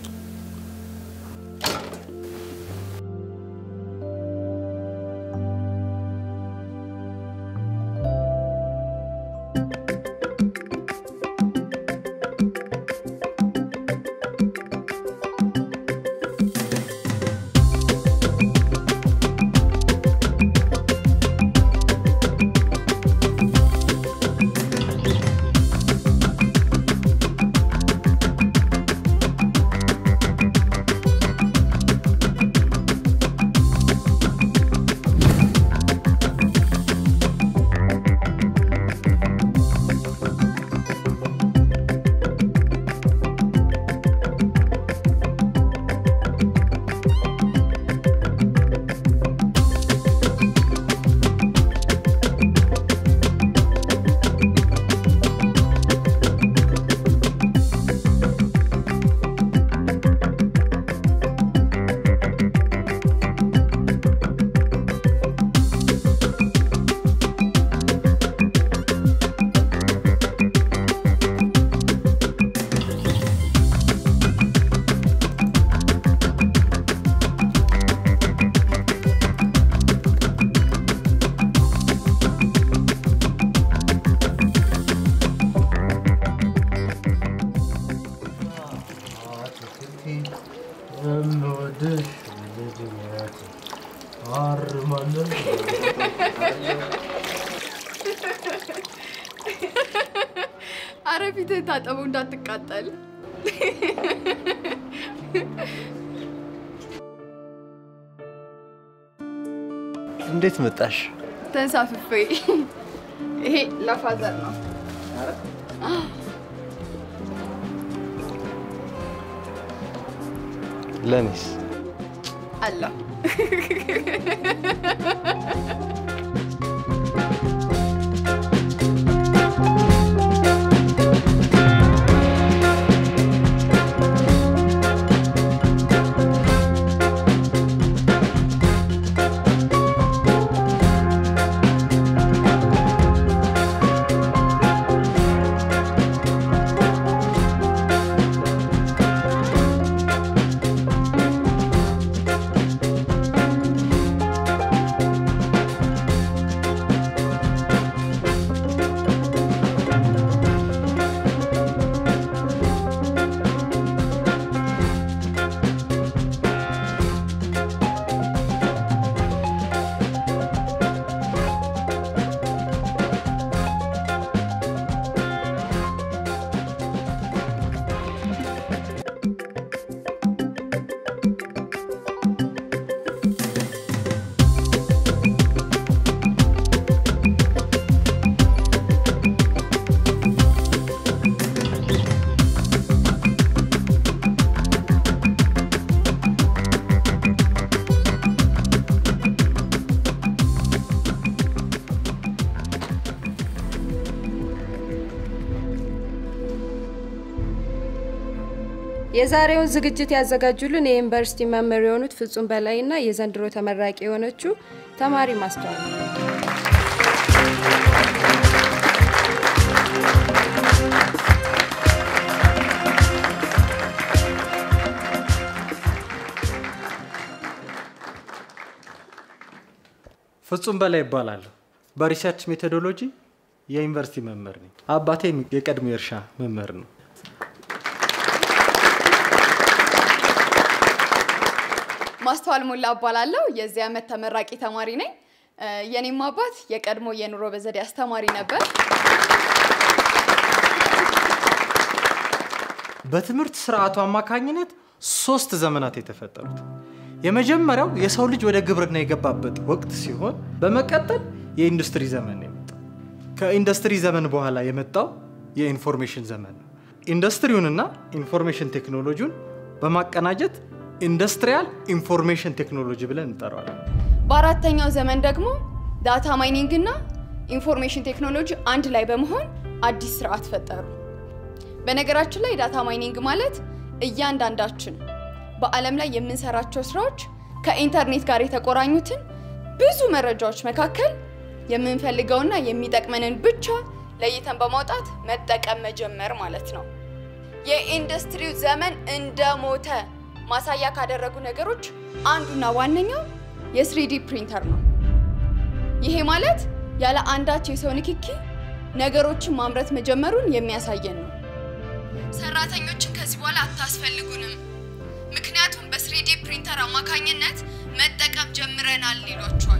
K: አረ ፊትህ ታጠበው እንዳትቃጠል።
W: እንዴት መጣሽ?
K: ተንሳፍፌ። ይሄ ለፋዘር ነው።
W: ለኔስ?
K: አላ
H: የዛሬውን ዝግጅት ያዘጋጁልን የዩኒቨርሲቲ መምህር የሆኑት ፍጹም በላይና የዘንድሮ ተመራቂ የሆነችው ተማሪ ማስተዋል።
B: ፍጹም በላይ ይባላል። በሪሰርች ሜቶዶሎጂ የዩኒቨርሲቲ መምህር ነኝ። አባቴ የቀድሞ የእርሻ መምህር ነው።
K: ማስተዋል ሞላ እባላለሁ። የዚህ ዓመት ተመራቂ ተማሪ ነኝ። የኔም አባት የቀድሞ የኑሮ በዘዴ አስተማሪ ነበር።
B: በትምህርት ስርዓቱ አማካኝነት 3 ዘመናት የተፈጠሩት። የመጀመሪያው የሰው ልጅ ወደ ግብርና የገባበት ወቅት ሲሆን በመቀጠል የኢንዱስትሪ ዘመን ነው የመጣው። ከኢንዱስትሪ ዘመን በኋላ የመጣው የኢንፎርሜሽን ዘመን ነው። ኢንዱስትሪውንና ኢንፎርሜሽን ቴክኖሎጂውን በማቀናጀት ኢንዱስትሪያል ኢንፎርሜሽን ቴክኖሎጂ ብለን እንጠራዋለን።
K: በአራተኛው ዘመን ደግሞ ዳታ ማይኒንግ እና ኢንፎርሜሽን ቴክኖሎጂ አንድ ላይ በመሆን አዲስ ስርዓት ፈጠሩ። በነገራችን ላይ ዳታ ማይኒንግ ማለት እያንዳንዳችን በዓለም ላይ የምንሰራቸው ስራዎች ከኢንተርኔት ጋር የተቆራኙትን ብዙ መረጃዎች መካከል የምንፈልገውና የሚጠቅመንን ብቻ ለይተን በማውጣት መጠቀም መጀመር ማለት ነው። የኢንዱስትሪው ዘመን እንደሞተ ማሳያ ካደረጉ ነገሮች አንዱና ዋነኛው የ3D ፕሪንተር ነው። ይሄ ማለት ያለ አንዳች የሰው ንክኪ ነገሮችን ማምረት መጀመሩን የሚያሳየን ነው። ሰራተኞችን ከዚህ በኋላ አታስፈልጉንም፣ ምክንያቱም በ3D ፕሪንተር አማካኝነት መጠቀም ጀምረናል ይሏቸዋል።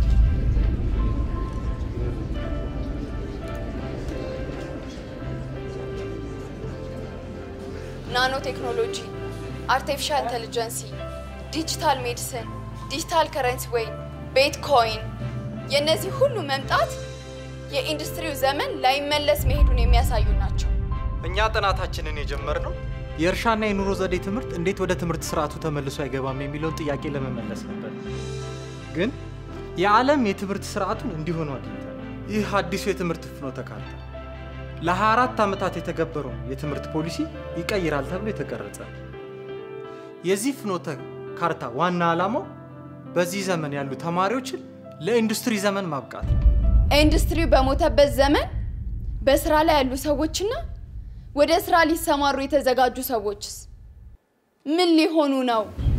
K: ናኖ ቴክኖሎጂ፣ አርቲፊሻል ኢንተለጀንስ፣ ዲጂታል ሜዲሲን፣ ዲጂታል ከረንሲ ወይ ቢትኮይን የነዚህ ሁሉ መምጣት የኢንዱስትሪው ዘመን ላይመለስ መሄዱን የሚያሳዩ ናቸው።
B: እኛ ጥናታችንን የጀመርነው የእርሻና የኑሮ ዘዴ ትምህርት እንዴት ወደ ትምህርት ስርዓቱ ተመልሶ አይገባም የሚለውን ጥያቄ ለመመለስ ነበር። ግን የዓለም የትምህርት ስርዓቱን እንዲሆኑ አግኝተናል። ይህ አዲሱ የትምህርት ፍኖተ ካርታ ለ24 ዓመታት የተገበረውን የትምህርት ፖሊሲ ይቀይራል ተብሎ የተቀረጸ። የዚህ ፍኖተ ካርታ ዋና ዓላማው በዚህ ዘመን ያሉ ተማሪዎችን ለኢንዱስትሪ ዘመን ማብቃት ነው።
K: ኢንዱስትሪው በሞተበት ዘመን በስራ ላይ ያሉ ሰዎችና ወደ ስራ ሊሰማሩ የተዘጋጁ ሰዎችስ ምን ሊሆኑ ነው?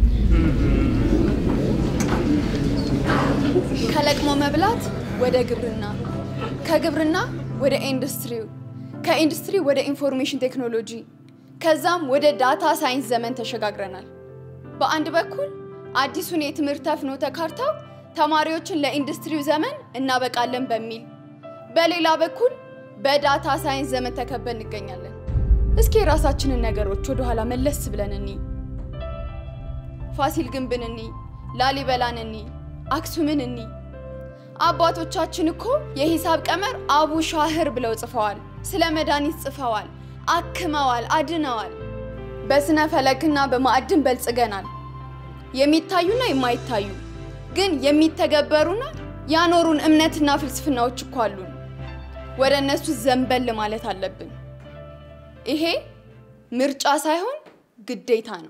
K: ከለቅሞ መብላት ወደ ግብርና፣ ከግብርና ወደ ኢንዱስትሪው፣ ከኢንዱስትሪ ወደ ኢንፎርሜሽን ቴክኖሎጂ፣ ከዛም ወደ ዳታ ሳይንስ ዘመን ተሸጋግረናል። በአንድ በኩል አዲሱን የትምህርት ፍኖተ ካርታው ተማሪዎችን ለኢንዱስትሪው ዘመን እናበቃለን በሚል፣ በሌላ በኩል በዳታ ሳይንስ ዘመን ተከበን እንገኛለን። እስኪ የራሳችንን ነገሮች ወደ ኋላ መለስ ብለን እንይ። ፋሲል ግንብን እንይ፣ ላሊበላን እንይ፣ አክሱምን እንይ። አባቶቻችን እኮ የሂሳብ ቀመር አቡ ሻህር ብለው ጽፈዋል። ስለ መድኃኒት ጽፈዋል፣ አክመዋል፣ አድነዋል። በስነ ፈለክና በማዕድን በልጽገናል። የሚታዩና የማይታዩ ግን የሚተገበሩና ያኖሩን እምነትና ፍልስፍናዎች እኮ አሉን። ወደ እነሱ ዘንበል ማለት አለብን። ይሄ ምርጫ ሳይሆን ግዴታ ነው።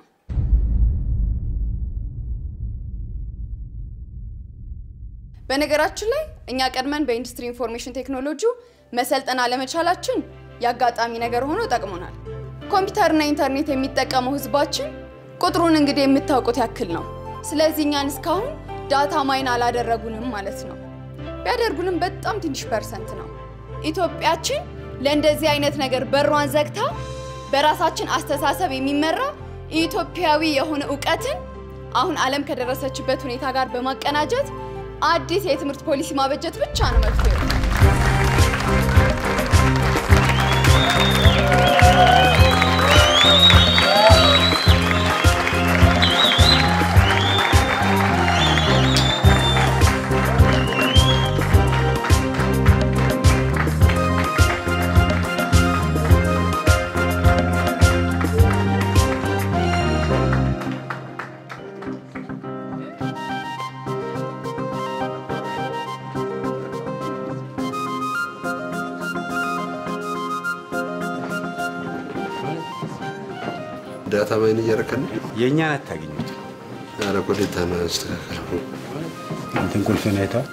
K: በነገራችን ላይ እኛ ቀድመን በኢንዱስትሪ ኢንፎርሜሽን ቴክኖሎጂ መሰልጠን አለመቻላችን ያጋጣሚ ነገር ሆኖ ጠቅሞናል። ኮምፒውተርና ኢንተርኔት የሚጠቀመው ህዝባችን ቁጥሩን እንግዲህ የምታውቁት ያክል ነው። ስለዚህ እኛን እስካሁን ዳታ ማይን አላደረጉንም ማለት ነው። ቢያደርጉንም በጣም ትንሽ ፐርሰንት ነው። ኢትዮጵያችን ለእንደዚህ አይነት ነገር በሯን ዘግታ በራሳችን አስተሳሰብ የሚመራ ኢትዮጵያዊ የሆነ ዕውቀትን አሁን ዓለም ከደረሰችበት ሁኔታ ጋር በማቀናጀት አዲስ የትምህርት ፖሊሲ ማበጀት ብቻ ነው መፍትሄው።
A: እርዳታ ማይን እየረከን
J: የእኛን አታገኙት።
A: ኧረ ቆዴታ ነው ያስተካከለው።
J: አንተን ቁልፍህን አይተኸዋል?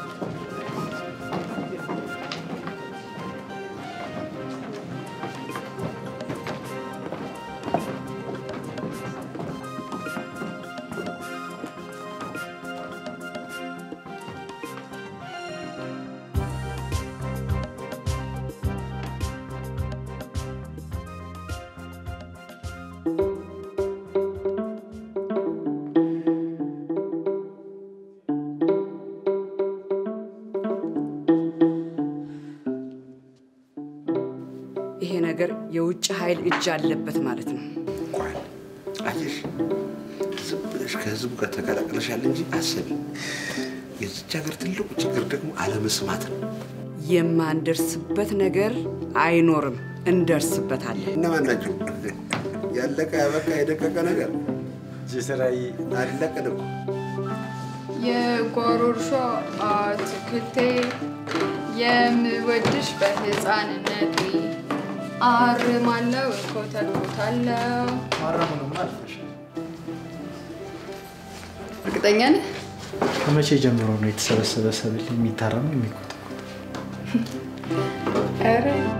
T: ይሄ ነገር የውጭ ኃይል እጅ አለበት ማለት ነው።
A: እንኳን አየሽ ዝም ብለሽ ከህዝቡ ጋር ተቀላቅለሻል እንጂ አስቢ። የዚች ሀገር ትልቁ ችግር ደግሞ አለመስማት ነው።
T: የማንደርስበት ነገር አይኖርም፣ እንደርስበታለን።
A: እነማን ናቸው? ያለቀ ያበቃ የደቀቀ ነገር
J: ጅስራይ
A: አለቀን እኮ
K: የጓሮ እርሻ አትክልቴ የምወድሽ በህፃንነቴ አርማለሁ እኮተኮታለሁ።
B: ማረሙንም አልፈሽ
K: እርግጠኛ ነህ?
B: ከመቼ ጀምሮ ነው የተሰበሰበ ሰብል የሚታረም የሚኮተኮት?
K: ኧረ